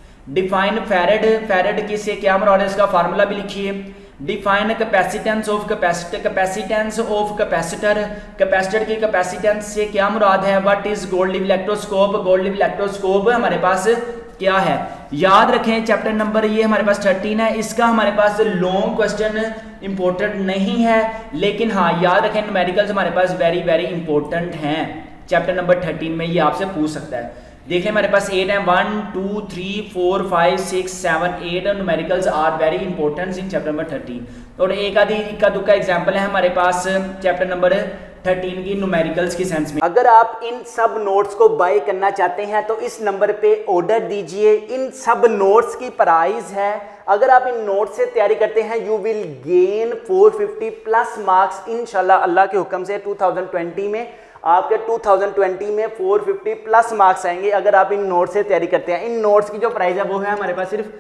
Define farad. फैरेड किससे क्या मुराद है, इसका फार्मूला भी लिखिए। Define capacitance of capacitor. Capacitance of capacitor. Capacitor की कैपेसिटेंस से क्या मुराद है। What is gold leaf electroscope. Gold leaf electroscope हमारे पास क्या है। याद रखें चैप्टर नंबर ये हमारे पास 13 है। इसका हमारे पास लॉन्ग क्वेश्चन इंपॉर्टेंट नहीं है, लेकिन हाँ याद रखें न्यूमेरिकल्स हमारे पास वेरी वेरी इंपॉर्टेंट हैं। चैप्टर नंबर 13 में ये आपसे पूछ सकता है। देखिए हमारे पास 8 है, 1 2 3 4 5 6 7 8 numericals are very important in chapter number 13। और एक आधी इक्का दुक्का एग्जाम्पल है हमारे पास चैप्टर नंबर 13 की न्यूमेरिकल्स की सेंस में। अगर आप इन सब नोट्स को बाय करना चाहते हैं तो इस नंबर पे ऑर्डर दीजिए। इन सब नोट्स की प्राइस है, अगर आप इन नोट्स से तैयारी करते हैं you will gain 450 plus marks इंशाल्लाह अल्लाह के हुक्म से। 2020 में आपके 2020 में 450 प्लस मार्क्स आएंगे अगर आप इन नोट्स से तैयारी करते हैं। इन नोट्स की जो प्राइस है वो है हमारे पास सिर्फ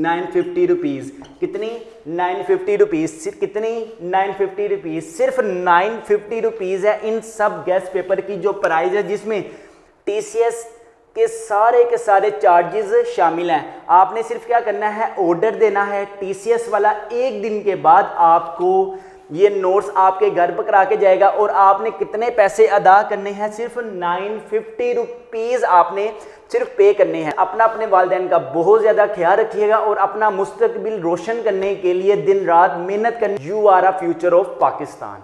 950 रुपीज़। कितनी 950 रुपीज़। कितनी 950 रुपीज़, सिर्फ 950 रुपीज़ है इन सब गेस्ट पेपर की जो प्राइस है, जिसमें TCS के सारे चार्जेस शामिल हैं। आपने सिर्फ क्या करना है, ऑर्डर देना है। TCS वाला 1 दिन के बाद आपको ये नोट्स आपके घर पर करा के जाएगा और आपने कितने पैसे अदा करने हैं, सिर्फ 950 रुपीज़ आपने सिर्फ पे करने हैं। अपना अपने वालिदैन का बहुत ज़्यादा ख्याल रखिएगा और अपना मुस्तकबिल रोशन करने के लिए दिन रात मेहनत करनी। You are a future of Pakistan.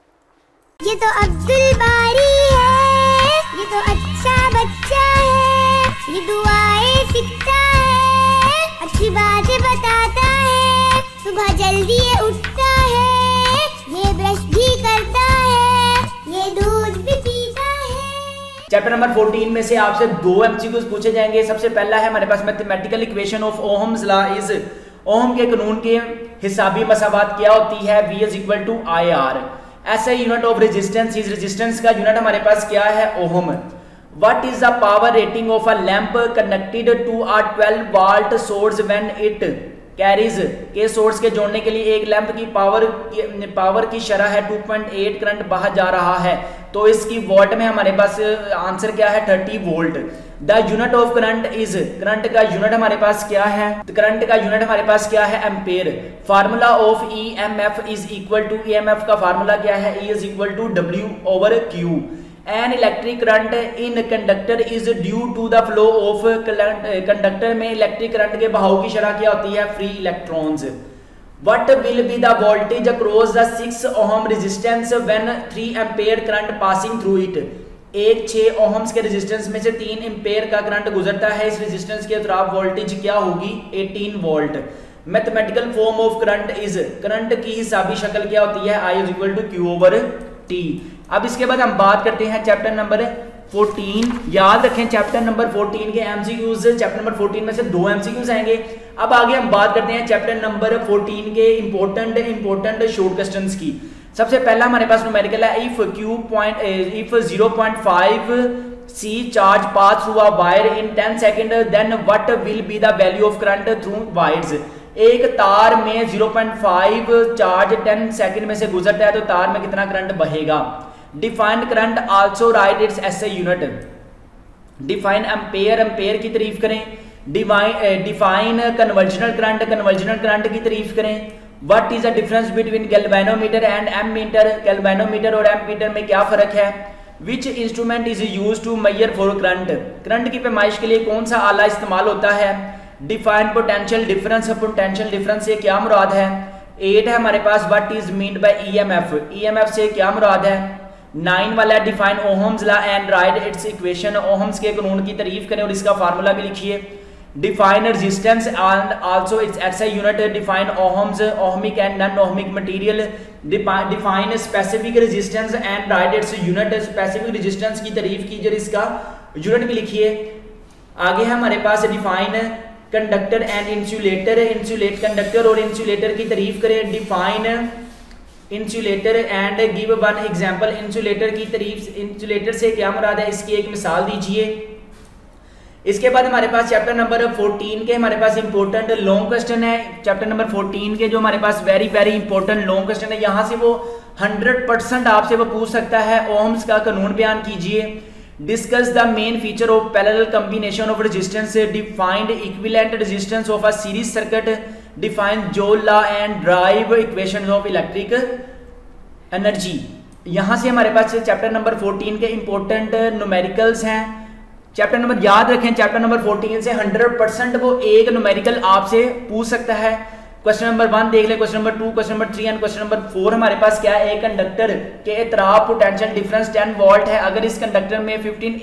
ये तो अब्दुल बारी है, ये तो अच्छा बच्चा है, ये दुआएं सीखता है, अच्छी बातें बताता है, सुबह जल्दी ये उठता है, ये ब्रश भी करता है, ये दूध भी पीता है। चैप्टर नंबर 14 में से आपसे 2 MCQs पूछे जाएंगे। सबसे पहला है हमारे पास mathematical equation of Ohm's law is. Ohm के कानून के हिसाबी मसावात क्या होती है। V is equal to IR। SI unit of resistance is. Resistance का यूनिट हमारे पास क्या है, ohm. What is the power rating of a lamp connected to a 12 volt source when it carries. के सोर्स के जोड़ने के लिए एक लैंप की पावर की शरह है 2.8 करंट बाहर जा रहा है, तो इसकी वोल्ट में हमारे पास आंसर क्या है, 30 volt. The unit of current is. Current का यूनिट हमारे पास क्या है, करंट का यूनिट हमारे पास क्या है, ampere. Formula of EMF is equal to, EMF का फार्मूला क्या है, E is equal to W/Q। An electric current in conductor is due to the flow of conductor में इलेक्ट्रिक करंट के बहाव की शरह क्या होती है, free electrons. What will be the voltage across the 6 ohm resistance when 3 ampere current passing through it? एक 6 Ohm's के रेजिस्टेंस में से 3 एम्पेयर का करंट गुजरता है, इस रेजिस्टेंस के अतराफ वोल्टेज क्या होगी 18 volt. Mathematical form of current is, current की हिसाबी शक्ल क्या होती है, I = Q/T। अब इसके बाद हम बात करते हैं चैप्टर नंबर 14। याद रखें चैप्टर नंबर 14 के एमसीक्यूज, चैप्टर नंबर 14 में से 2 एमसीक्यूज आएंगे। अब आगे हम बात करते हैं चैप्टर नंबर 14 के इंपॉर्टेंट शॉर्ट क्वेश्चंस की। सबसे पहला हमारे पास न्यूमेरिकल है, if 0.5 C charge pass through a wire in 10 second then what will be the value of current through wires. एक तार में 0.5 चार्ज 10 सेकंड में से गुजरता है तो तार में कितना करंट बहेगा। Define current also write its SI unit. Define ampere, ampere की तारीफ करें। डिफाइन कन्वर्जनल करंट की तारीफ करें। What is the difference between galvanometer and ammeter, galvanometer और एमीटर में क्या फर्क है। Which instrument is use to measure for current, current की पैमाइश के लिए कौन सा आला इस्तेमाल होता है। Define potential difference, potential difference से क्या मुराद है। 8 है हमारे पास, what is meant by EMF, EMF से क्या मुराद है। 9 वाला define Ohm's law and write its equation, Ohm's के कानून की तारीफ करें और इसका फार्मूला भी लिखिए। Define resistance and also its SI unit. Define Ohm's, ohmic and non ohmic material. Define specific resistance and write its unit, specific resistance की तारीफ कीजिए और इसका यूनिट भी लिखिए। आगे है हमारे पास define conductor and insulator, insulate conductor और इंसुलेटर की तारीफ करें। Define insulator and give one example, insulator की तारीफ, इंसुलेटर से क्या मुराद है, इसकी एक मिसाल दीजिए। इसके बाद हमारे पास चैप्टर नंबर 14 के हमारे पास इंपॉर्टेंट लॉन्ग क्वेश्चन है। चैप्टर नंबर 14 के जो हमारे पास वेरी इंपॉर्टेंट लॉन्ग क्वेश्चन है, यहाँ से वो 100% आपसे वो पूछ सकता है। ओम्स का कानून बयान कीजिए। Discuss the main feature of parallel combination of resistance. Defined equivalent resistance of a series circuit. Define joule law and derive equations of electric energy. यहाँ से हमारे पास चैप्टर नंबर 14 के इंपॉर्टेंट न्यूमेरिकल्स हैं। चैप्टर नंबर याद रखें, chapter number 14 से 100% वो एक न्यूमेरिकल आपसे पूछ सकता है। क्वेश्चन नंबर 1 देख ले, question number 2, question number 3 and question number 4 हमारे पास क्या है, एक कंडक्टर के इतराफ पोटेंशियल डिफरेंस 10 वोल्ट है। अगर इस कंडक्टर में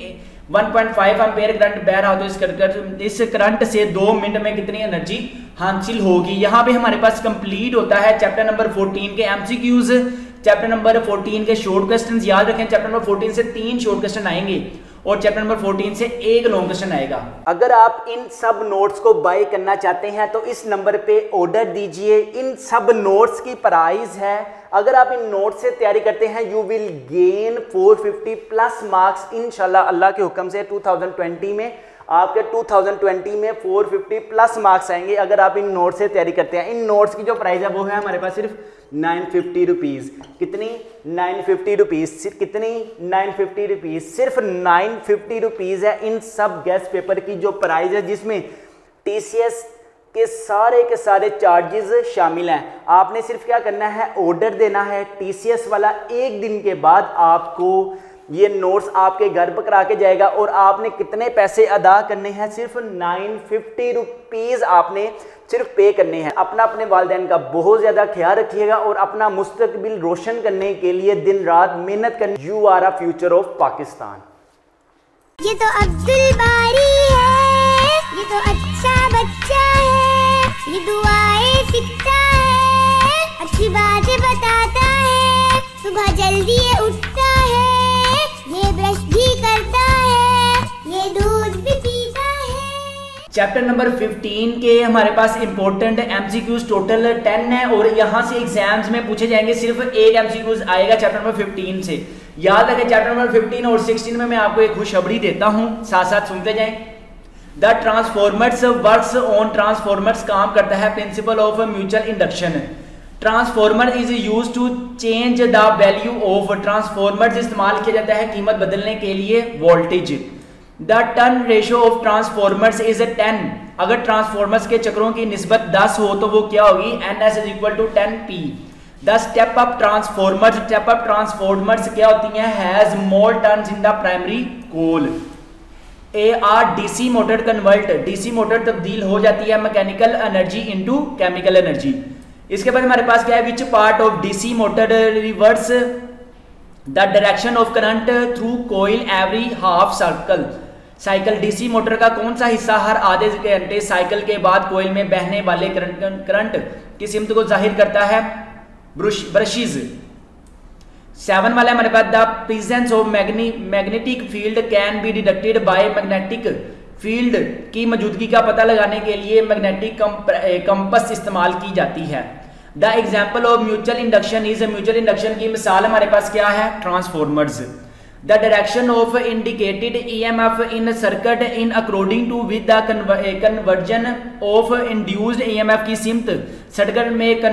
1.5 एम्पेयर करंट बह रहा हो तो इस करंट से 2 मिनट में कितनी एनर्जी हासिल होगी। यहाँ पे हमारे पास कंप्लीट होता है चैप्टर नंबर 14 के एमसीक्यूज, चैप्टर नंबर 14 के शॉर्ट क्वेश्चंस। याद रखें चैप्टर नंबर 14 से 3 शॉर्ट क्वेश्चन आएंगे और चैप्टर नंबर 14 से एक लॉन्ग क्वेश्चन आएगा। अगर आप इन सब नोट्स को बाय करना चाहते हैं तो इस नंबर पे ऑर्डर दीजिए। इन सब नोट्स की प्राइस है, अगर आप इन नोट्स से तैयारी करते हैं you will gain 450 plus marks इंशाल्लाह अल्लाह के हुक्म से। 2020 में आपके 2020 में 450 प्लस मार्क्स आएंगे अगर आप इन नोट्स से तैयारी करते हैं। इन नोट्स की जो प्राइस है वो है हमारे पास सिर्फ 950 रुपीज़। कितनी 950 रुपीज़, कितनी 950 रुपीज़, सिर्फ 950 रुपीज़ है इन सब गेस्ट पेपर की जो प्राइस है, जिसमें TCS के सारे चार्जेस शामिल हैं। आपने सिर्फ क्या करना है, ऑर्डर देना है TCS वाला। एक दिन के बाद आपको ये नोट्स आपके घर पर करा के जाएगा और आपने कितने पैसे अदा करने हैं, सिर्फ 950 रुपीज़ आपने सिर्फ पे करने हैं। अपने वालिदैन का बहुत ज़्यादा ख्याल रखिएगा और अपना मुस्तकबिल रोशन करने के लिए दिन रात मेहनत करनी। You are a future of Pakistan. ये तो अब्दुल बारी है, ये तो अच्छा बच्चा है, ये दुआएं सीखता है, अच्छी बातें बताता है, सुबह जल्दी ये उठता है, ये ब्रश भी करता है, ये दूध भी पीता है। चैप्टर नंबर 15 के हमारे पास इंपॉर्टेंट एमसीक्यूज टोटल 10 है और यहाँ से एग्जाम्स में पूछे जाएंगे। सिर्फ एक एमसीक्यूज आएगा चैप्टर नंबर 15 से। याद रखें चैप्टर नंबर 15 और 16 में मैं आपको एक खुशखबरी देता हूँ, साथ साथ सुनते जाएं। The transformers works on, transformers काम करता है principle of mutual induction. Transformer is use to change the value of, transformer इस्तेमाल किया जाता है कीमत बदलने के लिए voltage. The turn ratio of transformers is 10, अगर ट्रांसफॉर्मर्स के चक्रों की निस्बत 10 हो तो वो क्या होगी, NS is equal to 10P। The step up transformers, step up transformers क्या होती हैं, has more turns in the primary coil. DC motor convert, DC motor तब्दील हो जाती है mechanical energy into chemical energy. इसके बाद हमारे पास क्या है, which part of DC motor reverse the direction of current through coil every half cycle DC motor का कौन सा हिस्सा हर आधे घंटे साइकिल के बाद कोयल में बहने वाले करंट की सिमत को जाहिर करता है? ब्रशेज। 7 वाला हमारे पास the presence of magnetic field can be detected by magnetic field की मौजूदगी का पता लगाने के लिए मैग्नेटिक कंपस इस्तेमाल की जाती है। The example of mutual induction is mutual induction की मिसाल हमारे पास क्या है? Transformers. The direction of indicated EMF in circuit in according to with the conversion of induced EMF की सिमत सर्किट में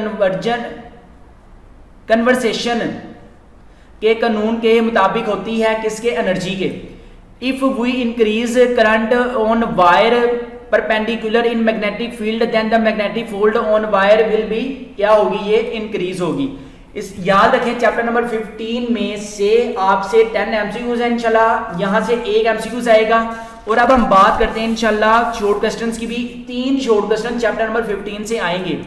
कन्वर्सेशन के कानून के मुताबिक होती है? किसके? एनर्जी के। If we increase current on wire perpendicular in magnetic field then the magnetic field on wire will be क्या होगी? ये इंक्रीज होगी। इस याद रखें चैप्टर नंबर 15 में से आपसे 10 एमसीक्यूज है इंशाल्लाह, यहां से एक एमसीक्यूज आएगा। और अब हम बात करते हैं इंशाल्लाह शॉर्ट क्वेश्चंस की भी। 3 शॉर्ट क्वेश्चन चैप्टर नंबर 15 से आएंगे।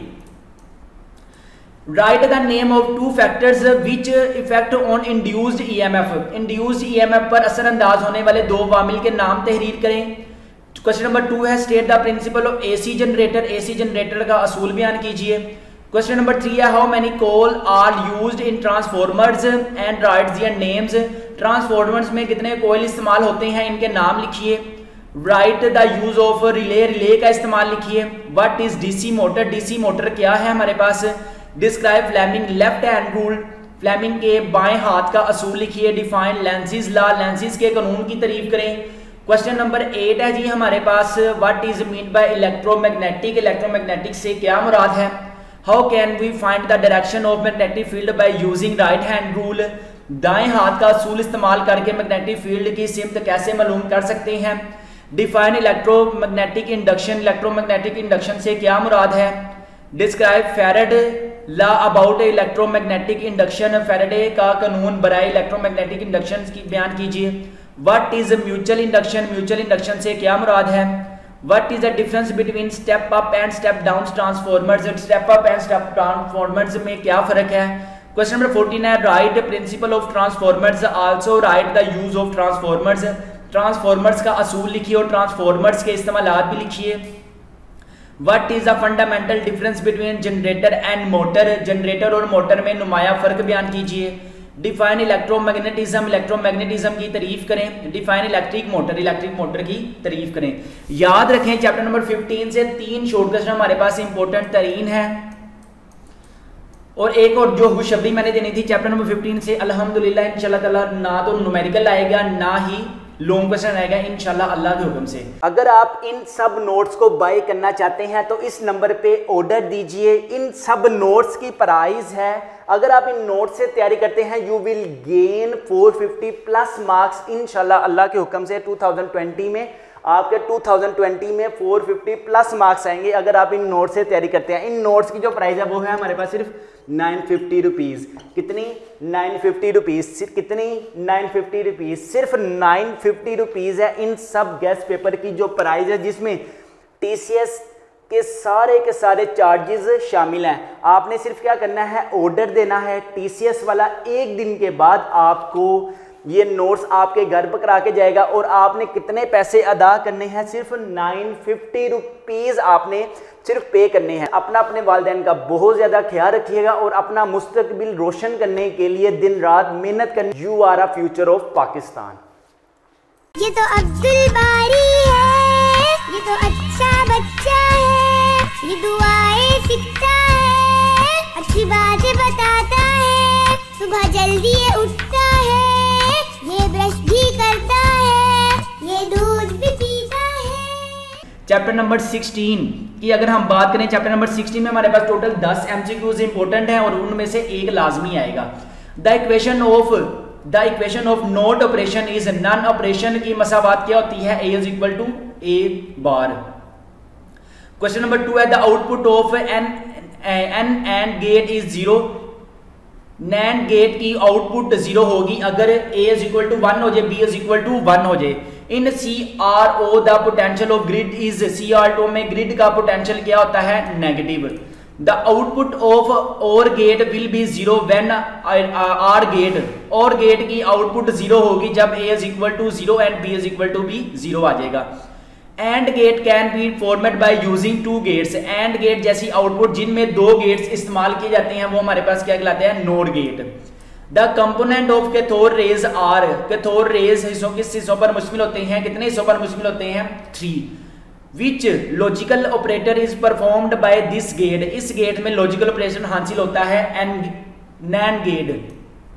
Write the name of 2 factors which effect on induced EMF. Induced EMF पर असरअंदाज होने वाले 2 वामिल के नाम तहरीर करें। क्वेश्चन नंबर 2 है state the principle of AC generator. AC generator का असूल बयान कीजिए। क्वेश्चन नंबर 3 है how many coil are used in transformers and write their names. Transformers में कितने कोयल इस्तेमाल होते हैं, इनके नाम लिखिए। Write the use of relay. Relay का इस्तेमाल लिखिए। What is DC motor. DC motor क्या है हमारे पास? Describe Fleming left hand rule. Fleming के बाएं हाथ का असूल लिखिए। Define लेंसिज law. लेंसिज के कानून की तारीफ करें। क्वेश्चन नंबर 8 है जी हमारे पास what is mean by electromagnetic. Electromagnetic से क्या मुराद है? How can we find the direction of magnetic field by using right hand rule. दाएं हाथ का असूल इस्तेमाल करके मैग्नेटिक फील्ड की सिमत कैसे मालूम कर सकते हैं? Define electromagnetic induction. Electromagnetic induction से क्या मुराद है? Describe Faraday law about electromagnetic induction. Faraday का कानून बराए इलेक्ट्रोमैग्नेटिक इंडक्शन की बयान कीजिए। What is mutual induction. Mutual induction से क्या मुराद है? What is the difference between step up and step down transformers. Step up and step transformers में क्या फर्क है? क्वेश्चन नंबर 14 है write principle of transformers also write the use of transformers. Transformers का असूल लिखिए और ट्रांसफॉर्मर्स के इस्तेमालात भी लिखिए। What is the fundamental difference between generator and motor. Generator और मोटर में नुमाया फर्क बयान कीजिए। Define electromagnetism. इलेक्ट्रोमैग्नेटिज्म की तारीफ करें। Define electric motor. Electric motor की तारीफ करें। याद रखें चैप्टर नंबर 15 से 3 शॉर्ट क्वेश्चन हमारे पास इंपॉर्टेंट तरीन है। और एक और जो खुशखबरी मैंने देनी थी चैप्टर नंबर 15 से अल्हम्दुलिल्लाह इंशाल्लाह ताला ना तो न्यूमेरिकल आएगा ना ही लॉन्ग क्वेश्चन आएगा इंशाल्लाह अल्लाह के हुक्म से। अगर आप इन सब नोट्स को बाय करना चाहते हैं तो इस नंबर पे ऑर्डर दीजिए। इन सब नोट्स की प्राइस है, अगर आप इन नोट्स से तैयारी करते हैं you will gain 450 plus marks इंशाल्लाह अल्लाह के हुक्म से। 2020 में आपके 2020 में 450 प्लस मार्क्स आएंगे अगर आप इन नोट्स से तैयारी करते हैं। इन नोट्स की जो प्राइस है वो है हमारे पास सिर्फ 950 रुपीज़। कितनी? 950 रुपीज़। कितनी? 950 रुपीज़। सिर्फ 950 रुपीज़ है इन सब गेस्ट पेपर की जो प्राइस है, जिसमें TCS के सारे चार्जेस शामिल हैं। आपने सिर्फ क्या करना है, ऑर्डर देना है। TCS वाला 1 दिन के बाद आपको ये नोट्स आपके घर पर करा के जाएगा। और आपने कितने पैसे अदा करने हैं? सिर्फ 950 रुपीज़ आपने सिर्फ पे करने हैं। अपने वालिदैन का बहुत ज़्यादा ख्याल रखिएगा और अपना मुस्तकबिल रोशन करने के लिए दिन रात मेहनत करनी। You are a future of Pakistan. ये तो अब्दुल बारी है, ये तो अच्छा बच्चा है, ये दुआएं सीखता है, अच्छी बातें बताता है, सुबह जल्दी ये उठता है, ये ब्रश भी करता है, ये दूध भी पीता है। चैप्टर नंबर 16 की अगर हम बात करें, चैप्टर नंबर 16 में हमारे पास टोटल 10 MCQs इंपॉर्टेंट हैं और उनमें से एक लाजमी आएगा। The equation of not operation is non operation की मसावात क्या होती है? A = A bar. Question number 2 है the output of an AND gate is 0। NAND gate की आउटपुट 0 होगी अगर A = 1 हो जाए, B = 1 हो जाए। In CRO the potential of grid is, CRO में ग्रिड का पोटेंशियल क्या होता है? Negative. The output of OR gate will be zero when OR gate, OR gate की आउटपुट जीरो होगी जब a is equal to zero and b is equal to b zero आ जाएगा। AND gate can be format by using two gates, AND gate जैसी output जिनमें दो gets इस्तेमाल किए जाते हैं वो हमारे पास क्या कहलाते हैं, NOR gate. The component of cathode rays are, cathode rays किस हिस्सों पर मुश्तमिल होते हैं, कितने हिस्सों पर मुश्तमिल होते हैं, 3। Which logical operator is performed by this gate, इस गेट में लॉजिकल ऑपरेशन हासिल होता है NAND gate.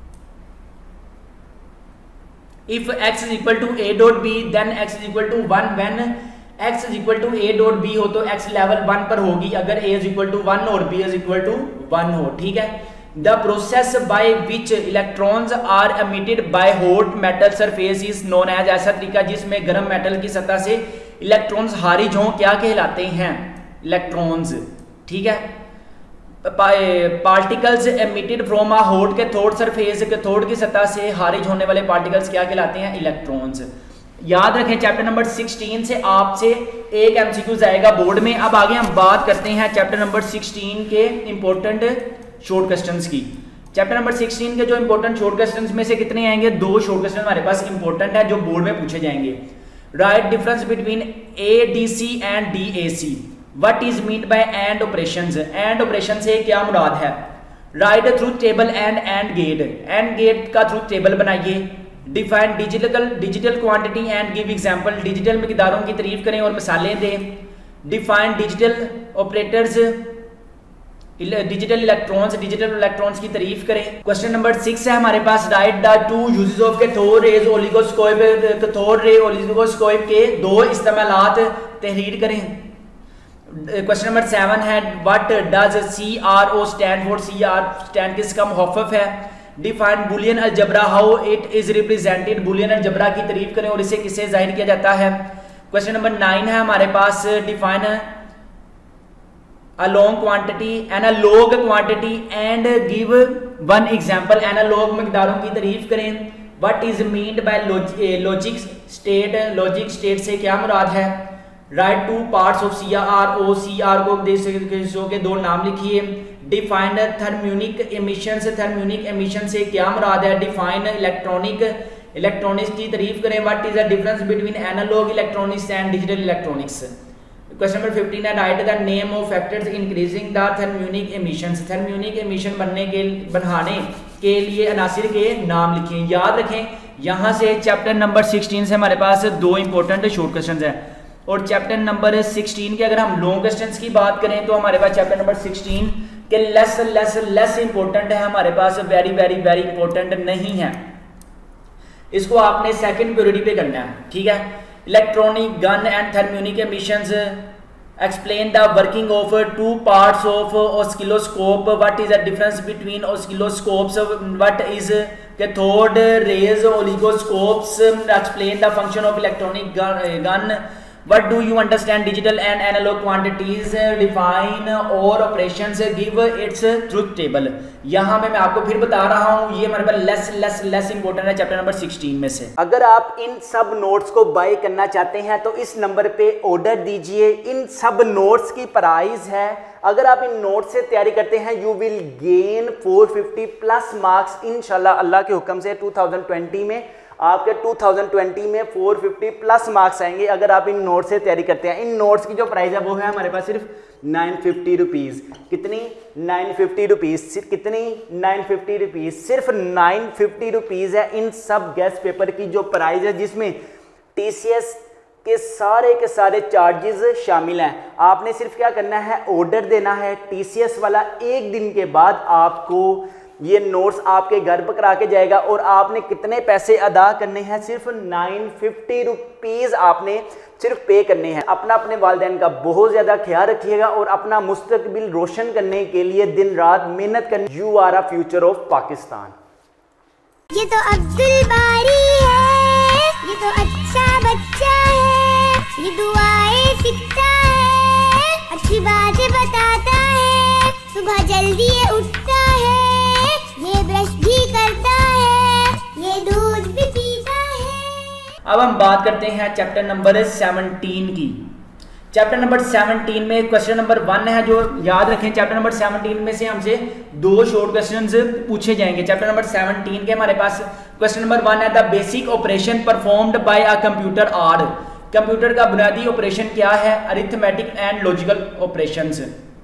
If x is equal to a dot b then x is equal to 1, when x is equal to a dot b हो तो x level 1 पर होगी अगर a इज इक्वल टू 1 और b is equal to 1 हो, ठीक है। The process by which electrons are emitted by hot metal surface is known as, ऐसा तरीका जिसमें गर्म मेटल की सतह से इलेक्ट्रॉन्स खारिज हों क्या कहलाते हैं, इलेक्ट्रॉन्स, ठीक है। Particles emitted from a hot cathode surface, cathode की सतह से खारिज होने वाले पार्टिकल्स क्या कहलाते हैं, इलेक्ट्रॉन्स। याद रखें चैप्टर नंबर 16 से आपसे एक एमसीक्यूज आएगा बोर्ड में। अब आगे हम बात करते हैं चैप्टर नंबर 16 के इंपॉर्टेंट शॉर्ट क्वेश्चंस की। चैप्टर नंबर 16 के जो इंपॉर्टेंट शॉर्ट क्वेश्चंस में से कितने आएंगे, 2 शॉर्ट क्वेश्चन हमारे पास इंपॉर्टेंट है जो बोर्ड में पूछे जाएंगे। Write difference between ADC and DAC, what is mean by AND operations, AND operation से क्या मुराद है। Write truth table AND gate का ट्रूथ टेबल बनाइए। Define digital quantity and give example, digital मिकदारों की तारीफ करें और मिसालें दें। Define digital operators, digital electrons की तारीफ करें। क्वेश्चन नंबर 6 है हमारे पास, write the 2 uses of cathode rays oscilloscope, cathode ray ओलिगोस्कोप के 2 इस्तेमालात तहरीर करें। क्वेश्चन नंबर 7 है, what does CRO stand for, CR stand किसका मुखफ़्फ़ है। Define Boolean algebra, how it is represented, Boolean algebra की तारीफ करें और इसे किससे जाहिर किया जाता है। क्वेश्चन नंबर 9 है हमारे पास, डिफाइन अलोंग quantity, analogue quantity and give 1 example, analogue मिकदारों की तारीफ करें। What is meant by logic state से क्या मुराद है। राइट 2 पार्ट्स ऑफ CRO के 2 नाम लिखिए। डिफाइन थर्म्यूनिक एमिशन से क्या मुराद है। डिफाइन इलेक्ट्रॉनिक्स की तारीफ करें। What is the difference between analogue electronics and digital electronics. Question number 15 है, write the name of factors increasing the thermionic emissions, thermionic emission बढ़ाने के लिए अनासिर के नाम लिखिए। याद रखें यहाँ से चैप्टर नंबर 16 से हमारे पास 2 इंपॉर्टेंट शॉर्ट क्वेश्चन हैं, और चैप्टर नंबर 16 के अगर हम लॉन्ग क्वेश्चंस की बात करें तो हमारे पास चैप्टर नंबर 16 के लेस इंपॉर्टेंट है हमारे पास, वेरी वेरी वेरी इंपॉर्टेंट नहीं है। इसको आपने सेकंड प्रायोरिटी पे करना है, ठीक है। Electronic gun and thermionic emissions, explain the working of 2 parts of oscilloscope, what is the difference between oscilloscopes, what is cathode rays oscilloscopes, explain the function of electronic gun, what do you understand digital and analog quantities, define और operations, give its truth table। यहाँ मैं आपको फिर बता रहा हूँ ये हमारे पास लेस इंपॉर्टेंट है चैप्टर नंबर 16 में से। अगर आप इन सब नोट्स को बाय करना चाहते हैं तो इस नंबर पे ऑर्डर दीजिए। इन सब नोट्स की प्राइस है, अगर आप इन नोट्स से तैयारी करते हैं you will gain 450 plus marks इंशाल्लाह अल्लाह के हुक्म से। 2020 में आपके 2020 में 450 प्लस मार्क्स आएंगे अगर आप इन नोट्स से तैयारी करते हैं। इन नोट्स की जो प्राइस है वो है हमारे पास सिर्फ 950 रुपीज़। कितनी? 950 रुपीज़। कितनी? 950 रुपीज़। सिर्फ 950 रुपीज़ है इन सब गेस्ट पेपर की जो प्राइस है, जिसमें TCS के सारे चार्जेस शामिल हैं। आपने सिर्फ क्या करना है, ऑर्डर देना है। TCS वाला 1 दिन के बाद आपको ये नोट्स आपके घर पर करा के जाएगा। और आपने कितने पैसे अदा करने हैं? सिर्फ 950 रुपीज़ आपने सिर्फ पे करने हैं। अपने वालिदैन का बहुत ज़्यादा ख्याल रखिएगा और अपना मुस्तकबिल रोशन करने के लिए दिन रात मेहनत करनी। You are a future of Pakistan. ये तो अब्दुल बारी है, ये तो अच्छा बच्चा है, ये दुआएं सीखता है, अच्छी बातें बताता है, सुबह जल्दी ये उठता है, ये ब्रश भी करता है, ये दूध भी पीता है। अब हम बात करते हैं चैप्टर नंबर 17 की। चैप्टर नंबर 17 में क्वेश्चन नंबर 1 है, जो याद रखें चैप्टर नंबर 17 में से हमसे 2 शॉर्ट क्वेश्चंस पूछे जाएंगे। चैप्टर नंबर 17 के हमारे पास क्वेश्चन नंबर 1 है, the basic operation performed by a computer are. Computer का बुनियादी ऑपरेशन क्या है? Arithmetic and logical operations.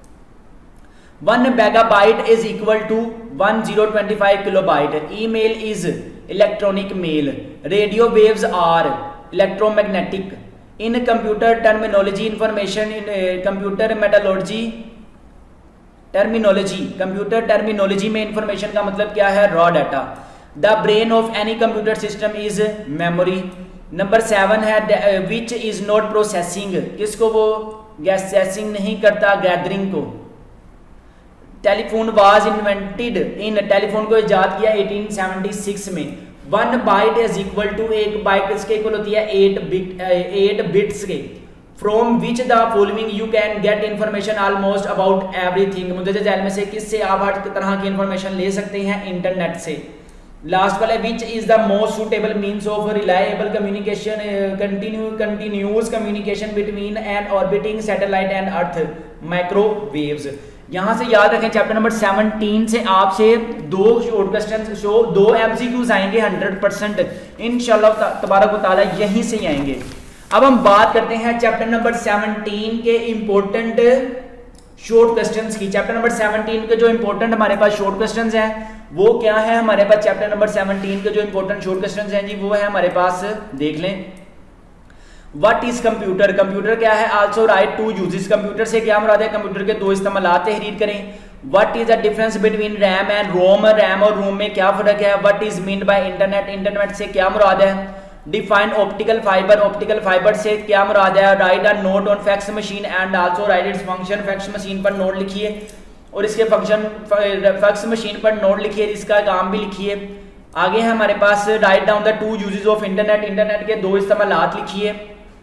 1 megabyte is equal to 1025 kilobyte. Email is electronic mail. Radio waves are electromagnetic. In computer terminology information in computer मेटालॉजी terminology, computer terminology में information का मतलब क्या है? Raw data. The brain of any computer system is memory. Number 7 है, which is not processing, किसको वो गैसेसिंग नहीं करता? गैदरिंग को। Telephone was invented in, telephone को इजाद किया 1876 में। 1 बाइट इज इक्वल टू, एक बाइट किसके इक्वल होती है? 8 बिट्स के। From which the following you can get information almost about everything. मुझे में से किससे आप हर तरह की इन्फॉर्मेशन ले सकते हैं? इंटरनेट से। लास्ट वाला, which is the most suitable means of reliable communication continuous communication between an orbiting satellite and earth? Microwaves. यहां से याद रखें चैप्टर नंबर 17 से आपसे 2 शॉर्ट क्वेश्चन, 2 एमसीक्यूज आएंगे 100% इंशाल्लाह तबारक व तआला यहीं से ही आएंगे। अब हम बात करते हैं चैप्टर नंबर 17 के इंपॉर्टेंट शॉर्ट क्वेश्चंस की। चैप्टर नंबर 17 के जो इंपॉर्टेंट हमारे पास शॉर्ट क्वेश्चंस हैं वो क्या है? हमारे पास चैप्टर नंबर 17 के जो इंपॉर्टेंट शॉर्ट क्वेश्चंस हैं जी, वो है हमारे पास, देख लें। What is computer? कंप्यूटर क्या है? Also right 2 uses. कंप्यूटर से क्या मुराद है? कंप्यूटर के 2 इस्तेमालात तहरीर करें। What is the difference between RAM and ROM? RAM और रोम में क्या फर्क है? What is mean by internet? Internet से क्या मुराद है? Define optical fibre. Optical fibre से क्या मुराद है? Write a note on fax machine and also write its function. Fax machine पर नोट लिखिए और इसके फंक्शन, फैक्स मशीन पर नोट लिखिए, इसका काम भी लिखिए। आगे है हमारे पास, right down the 2 uses of internet. Internet के 2 इस्तेमालात लिखिए।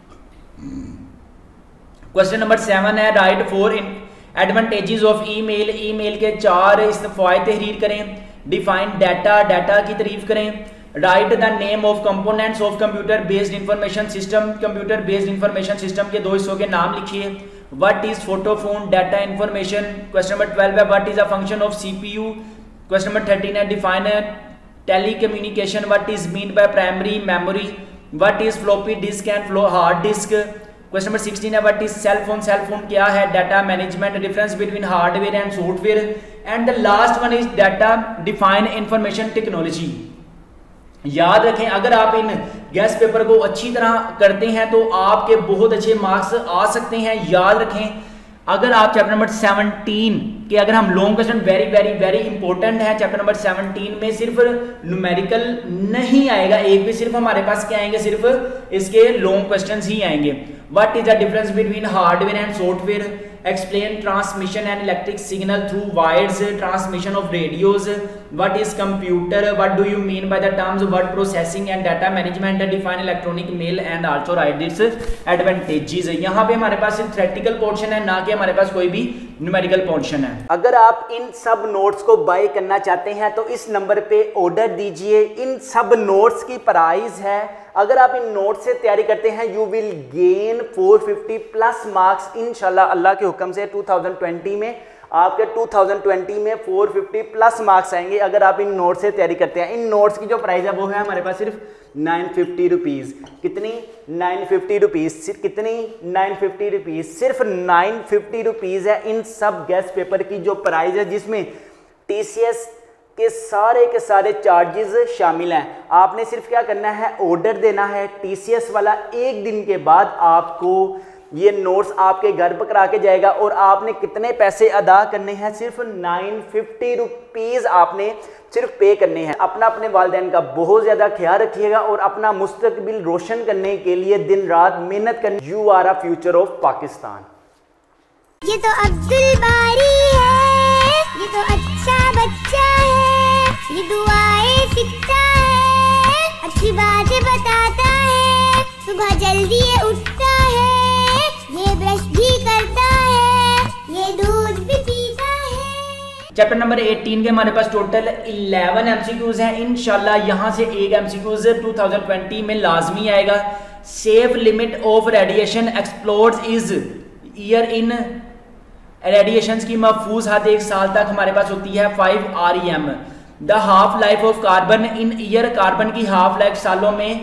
क्वेश्चन नंबर 7 है, write 4 advantages of email. Email के 4 फायदे तहरीर करें। Define data. डाटा की तारीफ करें। Write the name of components of computer based information system. Computer based information system के 2 हिस्सों के नाम लिखिए। What is photophone? Data information. Question number 12 है, what is a function of CPU. Question number 13 है, define telecommunication. What is mean by primary memory. What is floppy disk and hard disk. Question number 16 है, what is cell phone? Cell phone क्या है? Data management. Difference between hardware and software. And the last one is data define information technology. याद रखें, अगर आप इन guest paper को अच्छी तरह करते हैं तो आपके बहुत अच्छे मार्क्स आ सकते हैं। याद रखें, अगर आप चैप्टर नंबर 17 के, अगर हम long question, very very very important है चैप्टर नंबर 17 में, सिर्फ न्यूमेरिकल नहीं आएगा एक भी, सिर्फ हमारे पास क्या आएंगे? सिर्फ इसके लॉन्ग क्वेश्चंस ही आएंगे। What is the difference between hardware and software? Explain transmission and electric signal through wires. Transmission of radios. What is computer? What do you mean by the terms word processing and data management? Define electronic mail and also write its advantages. यहाँ पे हमारे पास सिर्फ theoretical portion है, ना कि हमारे पास कोई भी न्यूमेरिकल पोर्शन है। अगर आप इन सब नोट्स को बाय करना चाहते हैं तो इस नंबर पे ऑर्डर दीजिए। इन सब नोट्स की प्राइस है, अगर आप इन नोट्स से तैयारी करते हैं you will gain 450 plus marks इंशाल्लाह अल्लाह के हुक्म से। 2020 में आपके 2020 में 450 प्लस मार्क्स आएंगे अगर आप इन नोट्स से तैयारी करते हैं। इन नोट्स की जो प्राइस है वो है हमारे पास सिर्फ 950 रुपीज़। कितनी? 950 रुपीज़। कितनी? 950 रुपीज़। सिर्फ 950 रुपीज़ है इन सब गेस्ट पेपर की जो प्राइस है, जिसमें TCS के सारे चार्जेस शामिल हैं। आपने सिर्फ क्या करना है? ऑर्डर देना है। TCS वाला 1 दिन के बाद आपको ये नोट्स आपके घर पर करा के जाएगा और आपने कितने पैसे अदा करने हैं? सिर्फ 950 रुपीज़ आपने सिर्फ पे करने हैं। अपने वालिदैन का बहुत ज़्यादा ख्याल रखिएगा और अपना मुस्तकबिल रोशन करने के लिए दिन रात मेहनत करनी। You are a future of Pakistan. ये तो अब्दुल बारी है, ये तो अच्छा बच्चा है, ये दुआएं सीखता है, अच्छी बातें बताता है, सुबह जल्दी ये उठता है, ये ब्रश भी करता है, ये दूध भी पीता है। चैप्टर नंबर 18 के हमारे पास टोटल 11 एमसीक्यूज हैं। इंशाल्लाह यहाँ से एक एमसीक्यूज 2020 में लाजमी आएगा। Safe limit of radiation explores is year in radiation की महफूज हद 1 साल तक हमारे पास होती है 5 REM। The half life of carbon in year, carbon की हाफ लाइफ सालों में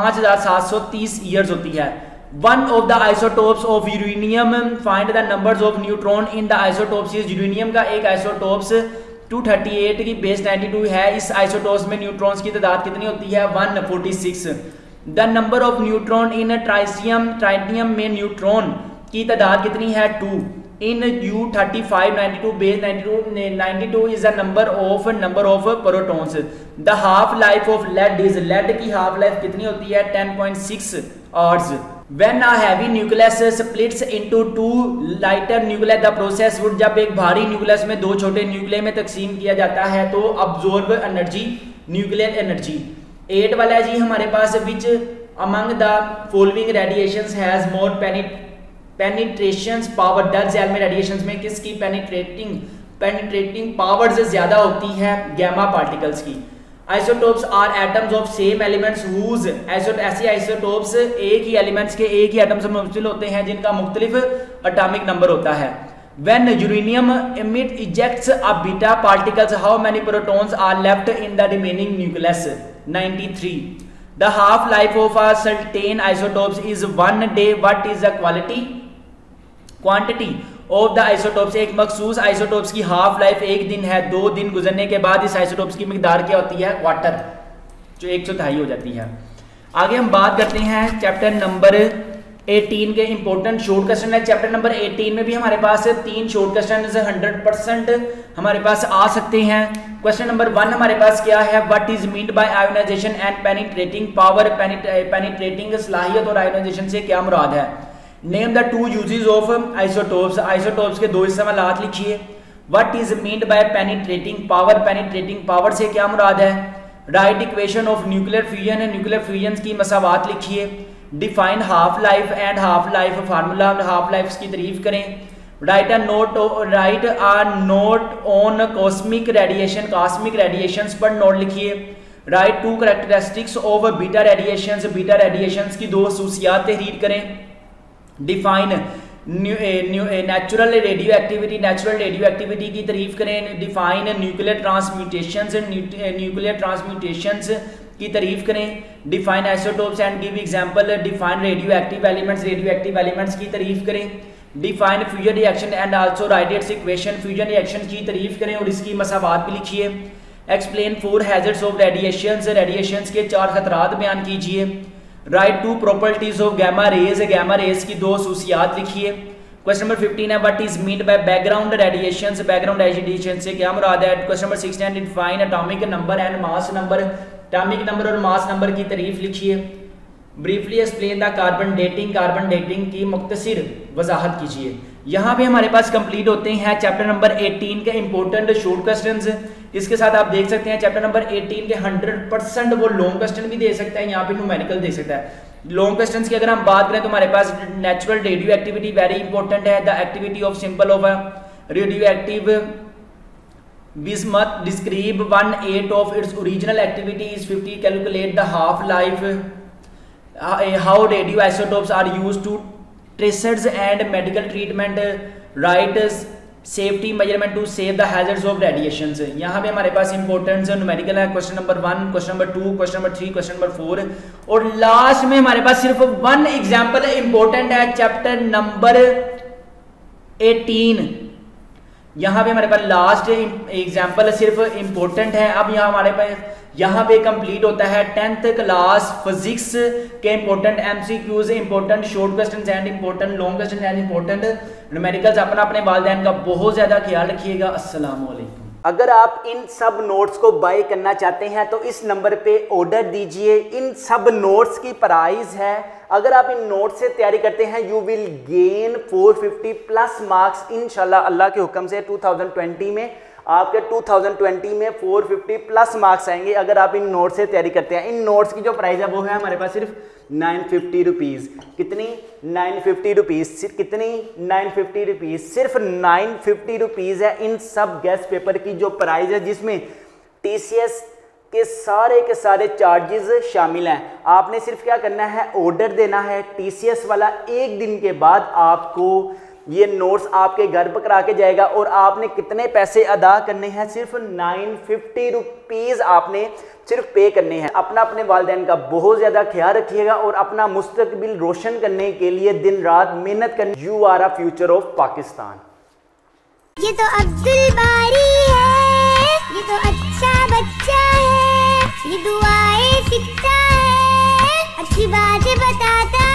5730 ईयर्स होती है। One of the isotopes of uranium, find the numbers of neutron in the isotopes. Uranium का एक आइसोटोप्स 238 की बेस 92 है। इस आइसोटोप्स में न्यूट्रॉन्स की तादाद कितनी होती है? 146। The number of neutron in tritium, tritium में न्यूट्रॉन की तादाद कितनी है? 2। In U35 92 base 92 is the number of protons. The half life of lead is, lead की हाफ लाइफ कितनी होती है? 10.6 hours. When a heavy nucleus splits into two lighter nuclei, the process would, जब एक भारी न्यूक्लियस में दो छोटे न्यूक्लियर में तकसीम किया जाता है तो absorb एनर्जी, न्यूक्लियर एनर्जी। 8 वाला है जी हमारे पास, which among the following radiations has more penetration power। डल जेल में रेडिएशंस में किसकी पेनिट्रेटिंग पावर्स ज्यादा होती है? गैमा पार्टिकल्स की। Isotopes are atoms of same elements whose, ऐसे आइसोटोप्स एक ही एलिमेंट्स के एक ही एटम से मुंसलिक होते हैं जिनका मुख्तलिफ एटॉमिक नंबर होता है। When uranium emit ejects a beta particles, how many protons are left in the remaining nucleus? 93। The half life of a certain isotopes is 1 day. What is the quantity of the isotopes? एक मखसूस isotopes की half life 1 दिन है। 2 दिन गुजरने के बाद इस आइसोटोप्स की मिकदार क्या होती है? क्वार्टर, जो 1/4 हो जाती है। आगे हम बात करते हैं चैप्टर नंबर 18 के इंपॉर्टेंट शॉर्ट क्वेश्चन है। चैप्टर नंबर 18 में भी हमारे पास 3 शॉर्ट क्वेश्चन 100% हमारे पास आ सकते हैं। क्वेश्चन नंबर 1 हमारे पास क्या है? What is meant by ionization and penetrating power. Penetrating सलाहियत और आयोनाइजेशन से क्या मुराद है? Name the 2 uses of isotopes. Isotopes के 2 इस्तेमालात लिखिए। What is meant by penetrating power. Penetrating power से क्या मुराद है? Write equation of nuclear fusion. Nuclear fusion की मसावात लिखिए। Define half life and half life formula. Half life की तारीफ करें। Write a note on cosmic radiation. Cosmic radiations पर नोट लिखिए। Write 2 characteristics of beta radiations. Beta radiations की 2 खसूसियात तहरीर करें। Define natural radioactivity. Natural radioactivity की तारीफ करें। Define nuclear transmutations. Nuclear transmutations की तारीफ करें। Define isotopes and give example. Define radioactive elements. Radioactive elements की तारीफ करें। Define fusion reaction and also write its equation. Fusion reaction की तारीफ करें और इसकी मसावात भी लिखिए। Explain 4 hazards of radiations. Radiations के 4 खतरात बयान कीजिए। Write 2 properties of gamma rays. Gamma rays की 2 खसूसियात लिखिए। क्वेश्चन नंबर 15 है what is meant by background radiations. Background radiation से क्या मुराद है? Question number 16 define atomic number and mass number. Atomic number और मास नंबर की तारीफ लिखिए। Briefly explain the carbon dating. Carbon dating की मुख्तसर वजाहत कीजिए। यहाँ पे हमारे पास कंप्लीट होते हैं चैप्टर नंबर 18 के इंपॉर्टेंट शॉर्ट क्वेश्चंस। इसके साथ आप देख सकते हैं चैप्टर नंबर 18 के 100% वो लॉन्ग क्वेश्चन भी दे सकता है, यहाँ पे न्यूमेरिकल दे सकता है। लॉन्ग क्वेश्चंस की अगर हम बात करें तो हमारे पास natural radioactivity very important है। The activity of simple of radioactive bismuth describe 1/8 of its original activity is 50. Calculate the half life. How radioisotopes are used to traces and medical treatment. Write safety measurement to save the hazards of radiations. यहाँ पे हमारे पास important numerical है। Question number 1, question number 2, question number 3, question number 4 और last में हमारे पास सिर्फ 1 एग्जाम्पल इंपॉर्टेंट है चैप्टर नंबर 18। यहाँ पे हमारे पास लास्ट एग्जाम्पल सिर्फ इंपॉर्टेंट है। अब यहाँ हमारे पास यहाँ पे कंप्लीट होता है 10th क्लास फिजिक्स के important MCQs, important short questions and important long question and important numericals. अपने वालिदैन का बहुत ज़्यादा ख्याल रखिएगा। अस्सलाम वालेकुम। अगर आप इन सब नोट्स को बाय करना चाहते हैं तो इस नंबर पे ऑर्डर दीजिए। इन सब नोट्स की प्राइस है, अगर आप इन नोट्स से तैयारी करते हैं you will gain 450 plus marks इंशाल्लाह अल्लाह के हुक्म से। 2020 में आपके 2020 में 450 प्लस मार्क्स आएंगे अगर आप इन नोट्स से तैयारी करते हैं। इन नोट्स की जो प्राइस है वो है हमारे पास सिर्फ 950 रुपीज़। कितनी? 950 रुपीज़। कितनी? 950 रुपीज़। सिर्फ 950 रुपीज़ है इन सब गैस पेपर की जो प्राइस है, जिसमें TCS के सारे चार्जेस शामिल हैं। आपने सिर्फ क्या करना है, ऑर्डर देना है TCS वाला। एक दिन के बाद आपको ये नोट्स आपके घर पर करा के जाएगा और आपने कितने पैसे अदा करने हैं? सिर्फ 950 रुपीज़ आपने सिर्फ पे करने हैं। अपने वालिदैन का बहुत ज़्यादा ख्याल रखिएगा और अपना मुस्तकबिल रोशन करने के लिए दिन रात मेहनत करनी। You are a future of Pakistan. ये तो अब्दुल बारी है, ये तो अच्छा बच्चा है, ये दुआएं सीखता है, अच्छी बातें बताता